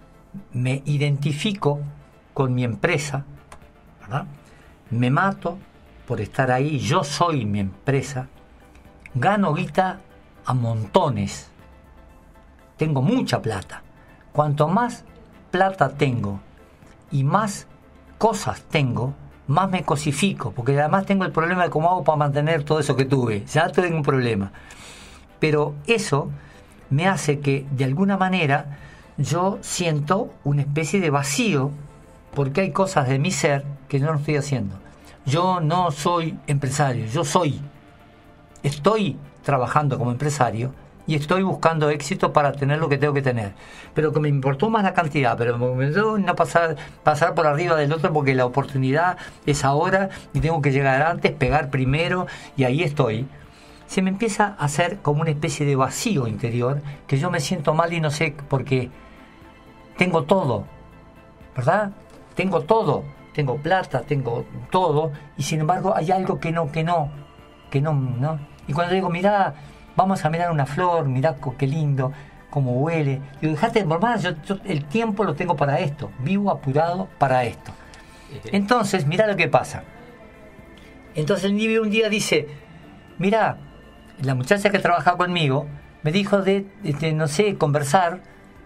me identifico con mi empresa, ¿verdad? Me mato por estar ahí, yo soy mi empresa, gano guita a montones, tengo mucha plata. Cuanto más plata tengo y más cosas tengo, más me cosifico, porque además tengo el problema de cómo hago para mantener todo eso que tuve. Ya tengo un problema. Pero eso me hace que, de alguna manera, yo siento una especie de vacío, porque hay cosas de mi ser que yo no estoy haciendo. Yo no soy empresario, yo soy. Estoy trabajando como empresario y estoy buscando éxito para tener lo que tengo que tener, pero que me importó más la cantidad, pero me importó no pasar, pasar por arriba del otro, porque la oportunidad es ahora y tengo que llegar antes, pegar primero, y ahí estoy. Se me empieza a hacer como una especie de vacío interior, que yo me siento mal y no sé por qué. Tengo todo, ¿verdad? Tengo todo, tengo plata, tengo todo, y sin embargo hay algo que no, que no, que no, ¿no? Y cuando digo, mirá, vamos a mirar una flor, mirá qué lindo, cómo huele. Digo, dejate de bromar, yo, yo el tiempo lo tengo para esto, vivo apurado para esto. Entonces, mirá lo que pasa. Entonces el niño un día dice, mirá, la muchacha que trabaja conmigo me dijo de, de, de, no sé, conversar,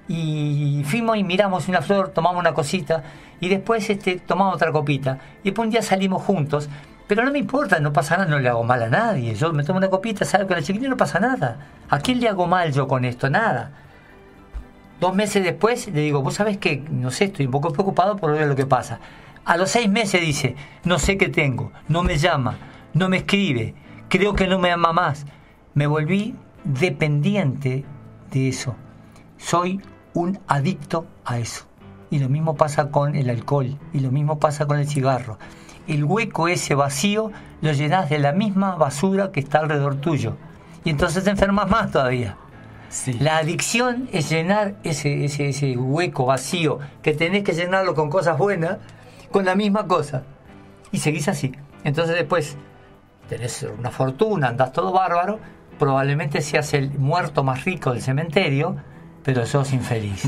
y fuimos y miramos una flor, tomamos una cosita, y después este, tomamos otra copita, y después un día salimos juntos. Pero no me importa, no pasa nada, no le hago mal a nadie. Yo me tomo una copita, salgo con el chiquillo, no pasa nada. ¿A quién le hago mal yo con esto? Nada. Dos meses después le digo, vos sabés que, no sé, estoy un poco preocupado por ver lo que pasa. A los seis meses dice, no sé qué tengo, no me llama, no me escribe, creo que no me ama más. Me volví dependiente de eso. Soy un adicto a eso. Y lo mismo pasa con el alcohol, y lo mismo pasa con el cigarro. El hueco ese vacío lo llenas de la misma basura que está alrededor tuyo. Y entonces te enfermas más todavía. Sí. La adicción es llenar ese, ese, ese hueco vacío que tenés que llenarlo con cosas buenas, con la misma cosa. Y seguís así. Entonces después tenés una fortuna, andás todo bárbaro, probablemente seas el muerto más rico del cementerio, pero sos infeliz.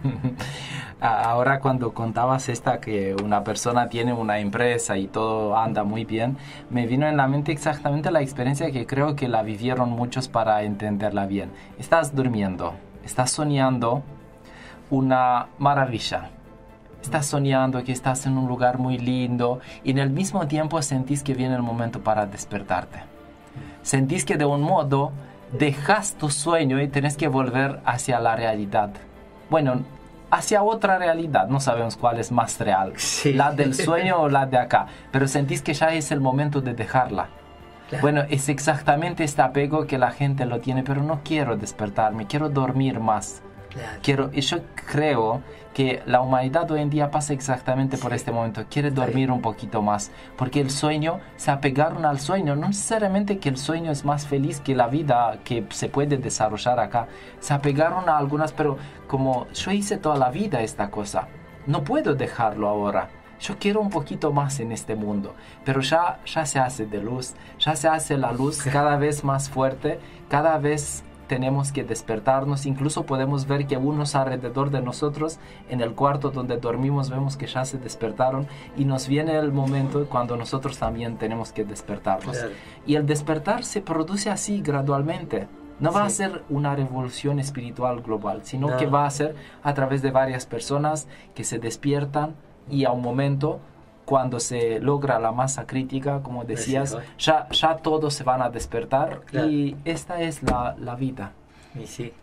Ahora cuando contabas esta que una persona tiene una empresa y todo anda muy bien, me vino en la mente exactamente la experiencia que creo que la vivieron muchos para entenderla bien. Estás durmiendo, estás soñando una maravilla. Estás soñando que estás en un lugar muy lindo y en el mismo tiempo sentís que viene el momento para despertarte. Sentís que de un modo dejas tu sueño y tenés que volver hacia la realidad. Bueno, hacia otra realidad, no sabemos cuál es más real, sí. La del sueño o la de acá, pero sentís que ya es el momento de dejarla. Claro. Bueno, es exactamente este apego que la gente lo tiene, pero no quiero despertarme, quiero dormir más. Claro. Quiero, y yo creo que la humanidad hoy en día pasa exactamente por sí. este momento, quiere dormir sí. un poquito más, porque el sueño, se apegaron al sueño, no necesariamente que el sueño es más feliz que la vida que se puede desarrollar acá, se apegaron a algunas, pero como yo hice toda la vida esta cosa, no puedo dejarlo ahora. Yo quiero un poquito más en este mundo, pero ya, ya se hace de luz, ya se hace la luz cada vez más fuerte, cada vez tenemos que despertarnos, incluso podemos ver que unos alrededor de nosotros, en el cuarto donde dormimos, vemos que ya se despertaron y nos viene el momento cuando nosotros también tenemos que despertarnos. Claro. Y el despertar se produce así gradualmente. No va sí. a ser una revolución espiritual global, sino no. que va a ser a través de varias personas que se despiertan y a un momento, cuando se logra la masa crítica, como decías, ya, ya todos se van a despertar. Claro. Y esta es la, la vida. Y sí.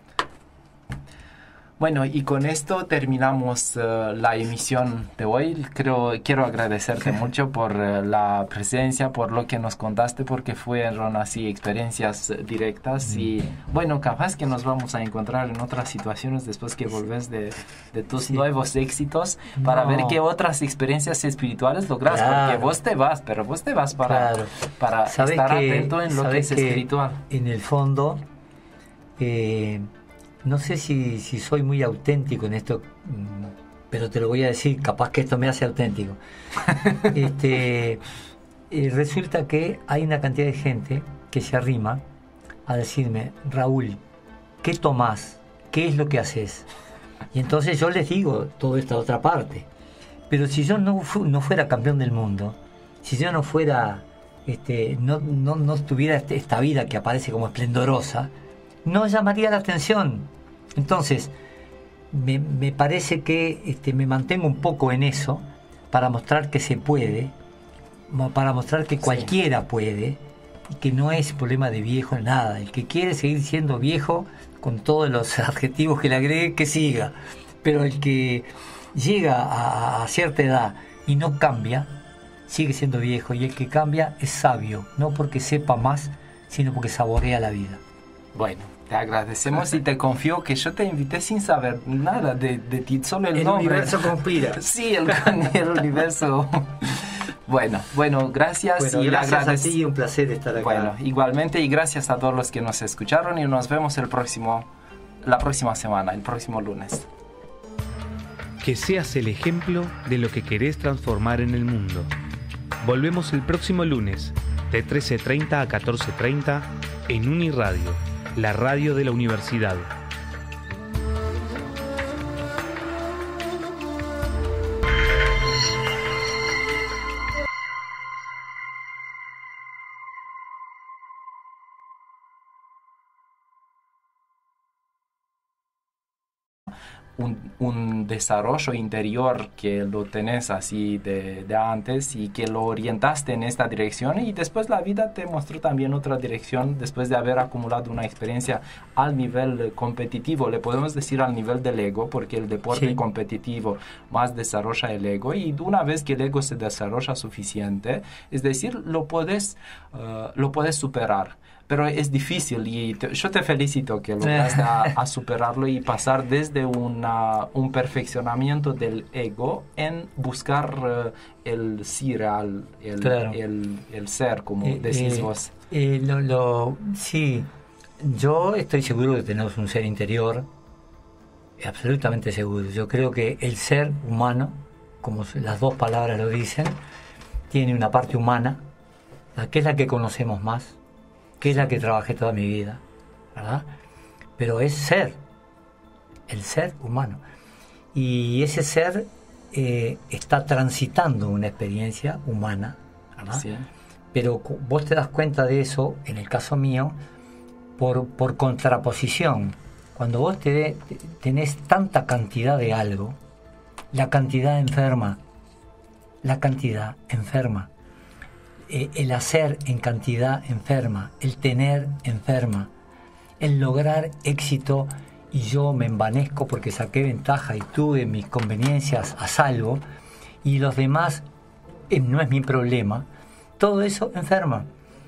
Bueno, y con esto terminamos uh, la emisión de hoy. Creo, quiero agradecerte mucho por uh, la presencia, por lo que nos contaste, porque fueron así experiencias directas. Mm. Y bueno, capaz que nos vamos a encontrar en otras situaciones después que volvés de, de tus sí. nuevos éxitos, para no. ver qué otras experiencias espirituales logras. Claro. Porque vos te vas, pero vos te vas para, claro. para estar que, atento en lo que es espiritual. En el fondo... Eh, No sé si, si soy muy auténtico en esto, pero te lo voy a decir, capaz que esto me hace auténtico. este, eh, resulta que hay una cantidad de gente que se arrima a decirme, Raúl, ¿qué tomás? ¿Qué es lo que haces? Y entonces yo les digo toda esta otra parte. Pero si yo no, fu- no fuera campeón del mundo, si yo no fuera, este, no, no, no tuviera este, esta vida que aparece como esplendorosa, no llamaría la atención. Entonces me, me parece que este, me mantengo un poco en eso para mostrar que se puede, para mostrar que cualquiera sí. puede, y que no es problema de viejo nada. El que quiere seguir siendo viejo, con todos los adjetivos que le agregue, que siga, pero el que llega a, a cierta edad y no cambia, sigue siendo viejo, y el que cambia es sabio, no porque sepa más, sino porque saborea la vida. Bueno, te agradecemos y te confío que yo te invité sin saber nada de, de ti, solo el, el nombre. El universo conspira. Sí, el, el universo. Bueno, bueno, gracias. Bueno, y gracias agradec- a ti, un placer estar acá. Bueno, igualmente, y gracias a todos los que nos escucharon, y nos vemos el próximo, la próxima semana, el próximo lunes. Que seas el ejemplo de lo que querés transformar en el mundo. Volvemos el próximo lunes, de trece treinta a catorce treinta, en Uniradio, la radio de la universidad. Un, un desarrollo interior que lo tenés así de, de antes y que lo orientaste en esta dirección, y después la vida te mostró también otra dirección después de haber acumulado una experiencia al nivel competitivo, le podemos decir al nivel del ego, porque el deporte sí. competitivo más desarrolla el ego, y una vez que el ego se desarrolla suficiente, es decir, lo puedes, uh, lo puedes superar. Pero es difícil, y te, yo te felicito que lograste a, a superarlo y pasar desde una, un perfeccionamiento del ego en buscar uh, el sí real, el, claro. el, el ser, como eh, decís eh, vos. Eh, lo, lo, sí, yo estoy seguro de que tenemos un ser interior, absolutamente seguro. Yo creo que el ser humano, como las dos palabras lo dicen, tiene una parte humana, que es la que conocemos más, que es la que trabajé toda mi vida, ¿verdad? Pero es ser, el ser humano. Y ese ser eh, está transitando una experiencia humana, ¿verdad? Sí. Pero vos te das cuenta de eso, en el caso mío, por, por contraposición. Cuando vos te, te, tenés tanta cantidad de algo, la cantidad enferma, la cantidad enferma, eh, el hacer en cantidad enferma, el tener enferma, el lograr éxito, y yo me envanezco porque saqué ventaja y tuve mis conveniencias a salvo, y los demás eh, no es mi problema. Todo eso enferma.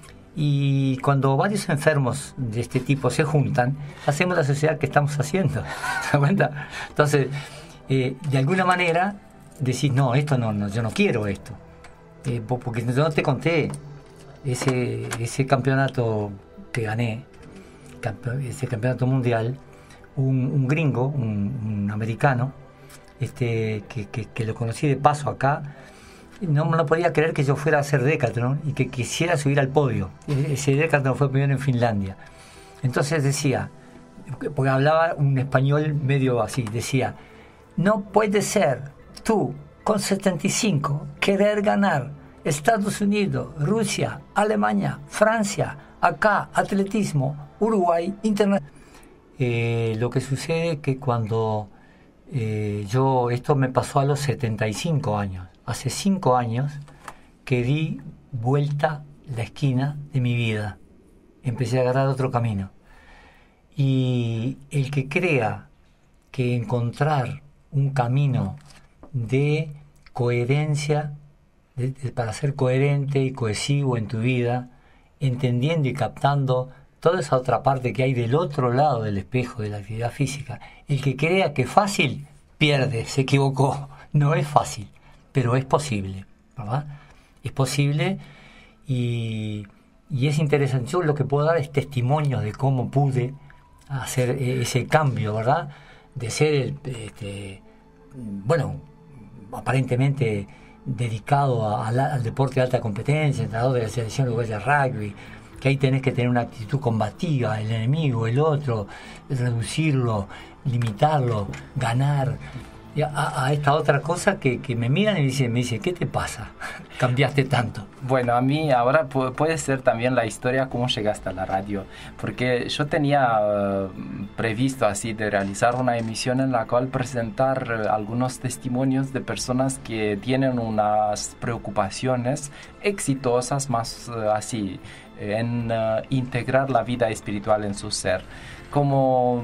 Y cuando varios enfermos de este tipo se juntan, hacemos la sociedad que estamos haciendo. ¿Te das cuenta? Entonces, eh, de alguna manera, decís, no, esto no, no yo no quiero esto. Eh, porque yo no te conté ese, ese campeonato que gané, ese campeonato mundial, un, un gringo, un, un americano, este, que, que, que lo conocí de paso acá. No me lo podía creer que yo fuera a hacer Decathlon y que quisiera subir al podio. Ese Decathlon fue primero en Finlandia. Entonces decía, porque hablaba un español medio así, decía, no puede ser tú con setenta y cinco querer ganar Estados Unidos, Rusia, Alemania, Francia, acá, atletismo, Uruguay, internacional. Eh, lo que sucede es que cuando eh, yo, esto me pasó a los setenta y cinco años. Hace cinco años que di vuelta la esquina de mi vida. Empecé a agarrar otro camino. Y el que crea que encontrar un camino de coherencia, de, de, para ser coherente y cohesivo en tu vida, entendiendo y captando toda esa otra parte que hay del otro lado del espejo de la actividad física, el que crea que es fácil, pierde, se equivocó. No es fácil. Pero es posible, ¿verdad? Es posible y, y es interesante. Yo lo que puedo dar es testimonios de cómo pude hacer ese cambio, ¿verdad? De ser, el, este, bueno, aparentemente dedicado a, a la, al deporte de alta competencia, entrenador de la selección uruguaya de rugby, que ahí tenés que tener una actitud combativa, el enemigo, el otro, reducirlo, limitarlo, ganar. A, a esta otra cosa que, que me miran y dicen, me dice, ¿qué te pasa? Cambiaste tanto. Bueno, a mí ahora pu- puede ser también la historia cómo llegaste a la radio, porque yo tenía uh, previsto así de realizar una emisión en la cual presentar uh, algunos testimonios de personas que tienen unas preocupaciones exitosas más uh, así en uh, integrar la vida espiritual en su ser. Como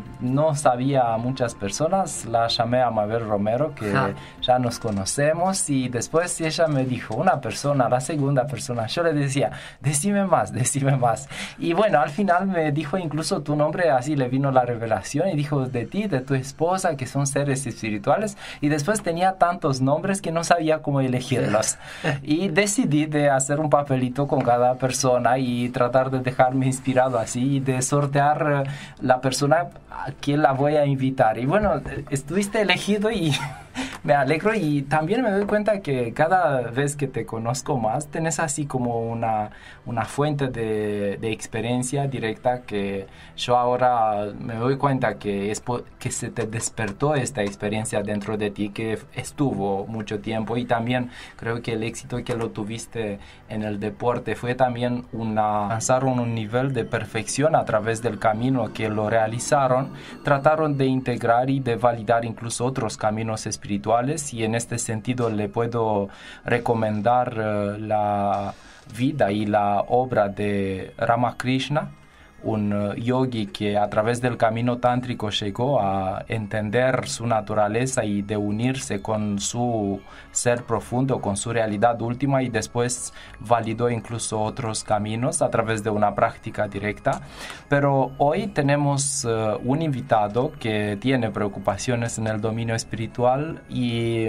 no sabía a muchas personas, la llamé a Mabel Romero, que ja. ya nos conocemos, y después ella me dijo, una persona, la segunda persona, yo le decía, decime más, decime más. Y bueno, al final me dijo incluso tu nombre, así le vino la revelación, y dijo de ti, de tu esposa, que son seres espirituales, y después tenía tantos nombres que no sabía cómo elegirlos. Y decidí de hacer un papelito con cada persona y tratar de dejarme inspirado así, y de sortear la persona a quien la voy a invitar. Y bueno, estuviste elegido y me alegro, y también me doy cuenta que cada vez que te conozco más, tenés así como una, una fuente de, de experiencia directa que yo ahora me doy cuenta que, es po- que se te despertó esta experiencia dentro de ti, que estuvo mucho tiempo, y también creo que el éxito que lo tuviste en el deporte fue también una, alcanzaron un nivel de perfección a través del camino que lo realizaron, trataron de integrar y de validar incluso otros caminos espirituales, y en este sentido le puedo recomendar uh, la vida y la obra de Ramakrishna, un uh, yogi que a través del camino tántrico llegó a entender su naturaleza y de unirse con su ser profundo, con su realidad última, y después validó incluso otros caminos a través de una práctica directa. Pero hoy tenemos uh, un invitado que tiene preocupaciones en el dominio espiritual, y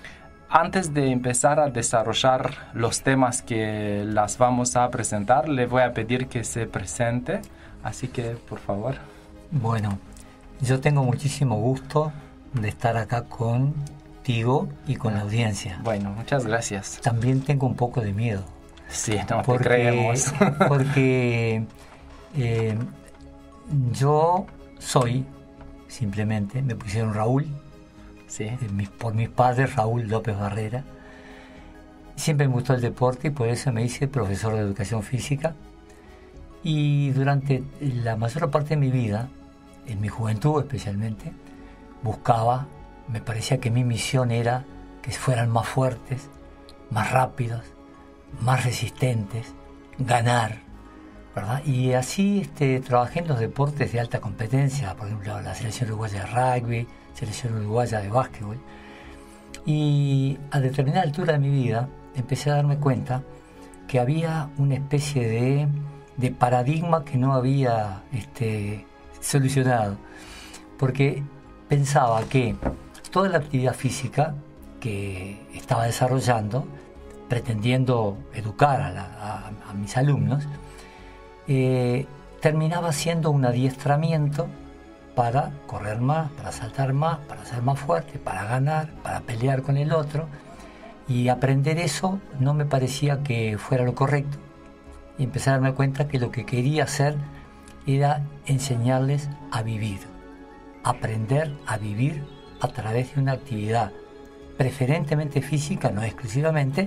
antes de empezar a desarrollar los temas que las vamos a presentar, le voy a pedir que se presente Así que, por favor. Bueno, yo tengo muchísimo gusto de estar acá contigo y con la audiencia. Bueno, muchas gracias. También tengo un poco de miedo. Sí, no porque, te creemos. Porque eh, yo soy, simplemente, me pusieron Raúl, sí. eh, mis, por mis padres, Raúl López Barrera. Siempre me gustó el deporte y por eso me hice profesor de educación física. Y durante la mayor parte de mi vida, en mi juventud especialmente, buscaba, me parecía que mi misión era que fueran más fuertes, más rápidos, más resistentes, ganar, ¿verdad? Y así este, trabajé en los deportes de alta competencia, por ejemplo, la selección uruguaya de rugby, selección uruguaya de básquetbol. Y a determinada altura de mi vida empecé a darme cuenta que había una especie de, de paradigma que no había este, solucionado, porque pensaba que toda la actividad física que estaba desarrollando, pretendiendo educar a, la, a, a mis alumnos, eh, terminaba siendo un adiestramiento para correr más, para saltar más, para ser más fuerte, para ganar, para pelear con el otro. Y aprender eso no me parecía que fuera lo correcto. Y empecé a darme cuenta que lo que quería hacer era enseñarles a vivir, aprender a vivir a través de una actividad preferentemente física, no exclusivamente.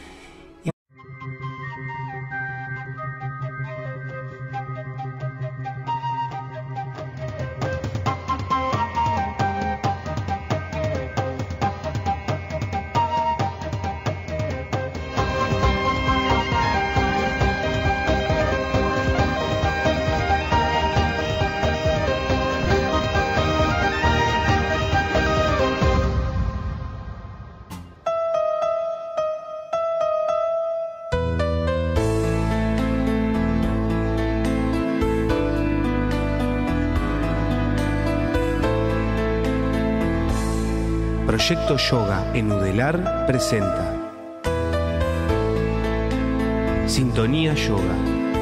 Proyecto Yoga en Udelar presenta Sintonía Yoga.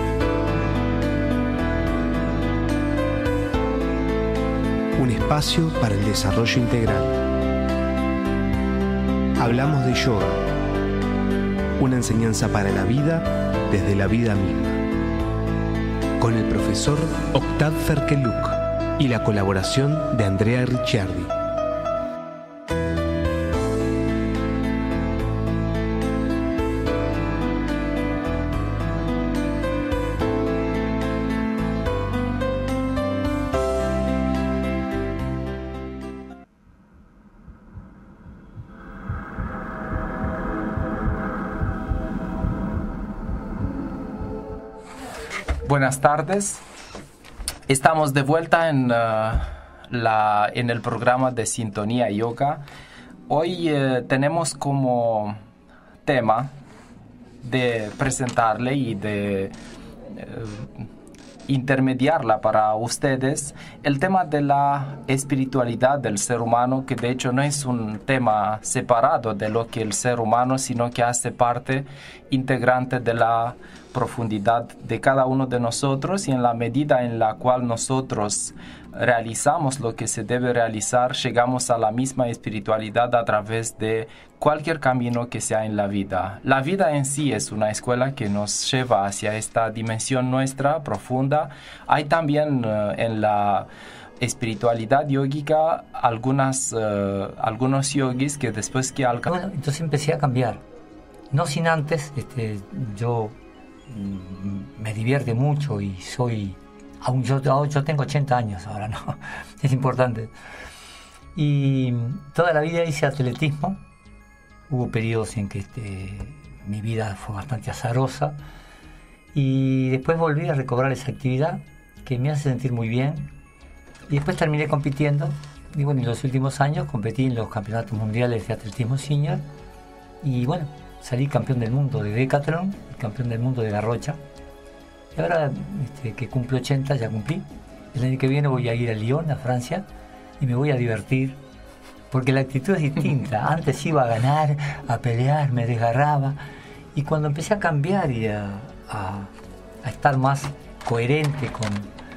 Un espacio para el desarrollo integral. Hablamos de yoga, una enseñanza para la vida desde la vida misma. Con el profesor Octav Ferkeluk y la colaboración de Andrea Ricciardi. Buenas tardes. Estamos de vuelta en, uh, la, en el programa de Sintonía Yoga. Hoy uh, tenemos como tema de presentarle y de uh, intermediarla para ustedes el tema de la espiritualidad del ser humano, que de hecho no es un tema separado de lo que el ser humano, sino que hace parte integrante de la profundidad de cada uno de nosotros, y en la medida en la cual nosotros realizamos lo que se debe realizar, llegamos a la misma espiritualidad a través de cualquier camino que sea en la vida. La vida en sí es una escuela que nos lleva hacia esta dimensión nuestra profunda. Hay también uh, en la espiritualidad yógica algunas, uh, algunos yogis que después que alcanzan... Bueno, entonces empecé a cambiar. No sin antes, este, yo me divierte mucho y soy, aún yo, yo tengo ochenta años ahora, ¿no? Es importante. Y toda la vida hice atletismo. Hubo periodos en que este, mi vida fue bastante azarosa y después volví a recobrar esa actividad que me hace sentir muy bien. Y después terminé compitiendo y bueno, en los últimos años competí en los campeonatos mundiales de atletismo senior y bueno, salí campeón del mundo de Decathlon, campeón del mundo de Garrocha. Y ahora este, que cumplo ochenta, ya cumplí, el año que viene voy a ir a Lyon, a Francia, y me voy a divertir, porque la actitud es distinta. Antes iba a ganar, a pelear, me desgarraba, y cuando empecé a cambiar y a, a, a estar más coherente con,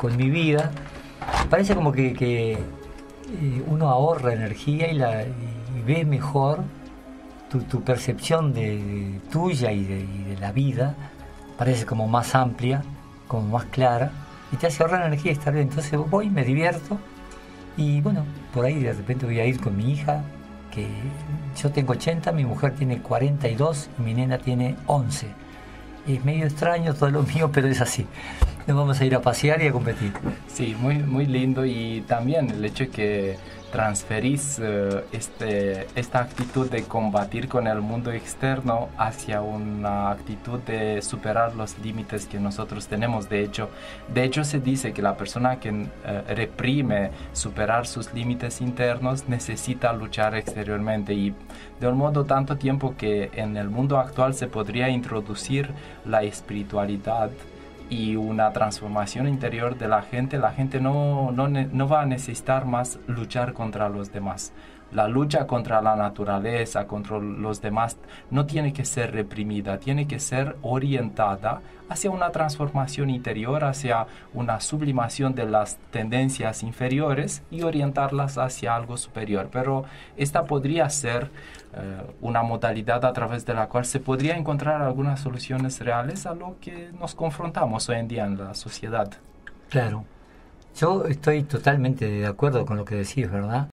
con mi vida, parece como que, que eh, uno ahorra energía y, la, y ve mejor tu, tu percepción de, de tuya y de, y de la vida, parece como más amplia, como más clara, y te hace ahorrar energía y estar bien. Entonces voy, me divierto, y bueno, por ahí de repente voy a ir con mi hija, que yo tengo ochenta, mi mujer tiene cuarenta y dos y mi nena tiene once. Es medio extraño todo lo mío, pero es así. Nos vamos a ir a pasear y a competir. Sí, muy, muy lindo, y también el hecho que transferís uh, este, esta actitud de combatir con el mundo externo hacia una actitud de superar los límites que nosotros tenemos. De hecho, de hecho se dice que la persona que uh, reprime superar sus límites internos necesita luchar exteriormente, y de un modo tanto tiempo que en el mundo actual se podría introducir la espiritualidad y una transformación interior de la gente, la gente no, no, no va a necesitar más luchar contra los demás. La lucha contra la naturaleza, contra los demás, no tiene que ser reprimida, tiene que ser orientada hacia una transformación interior, hacia una sublimación de las tendencias inferiores y orientarlas hacia algo superior. Pero esta podría ser eh, una modalidad a través de la cual se podría encontrar algunas soluciones reales a lo que nos confrontamos hoy en día en la sociedad. Claro. Yo estoy totalmente de acuerdo con lo que decís, ¿verdad?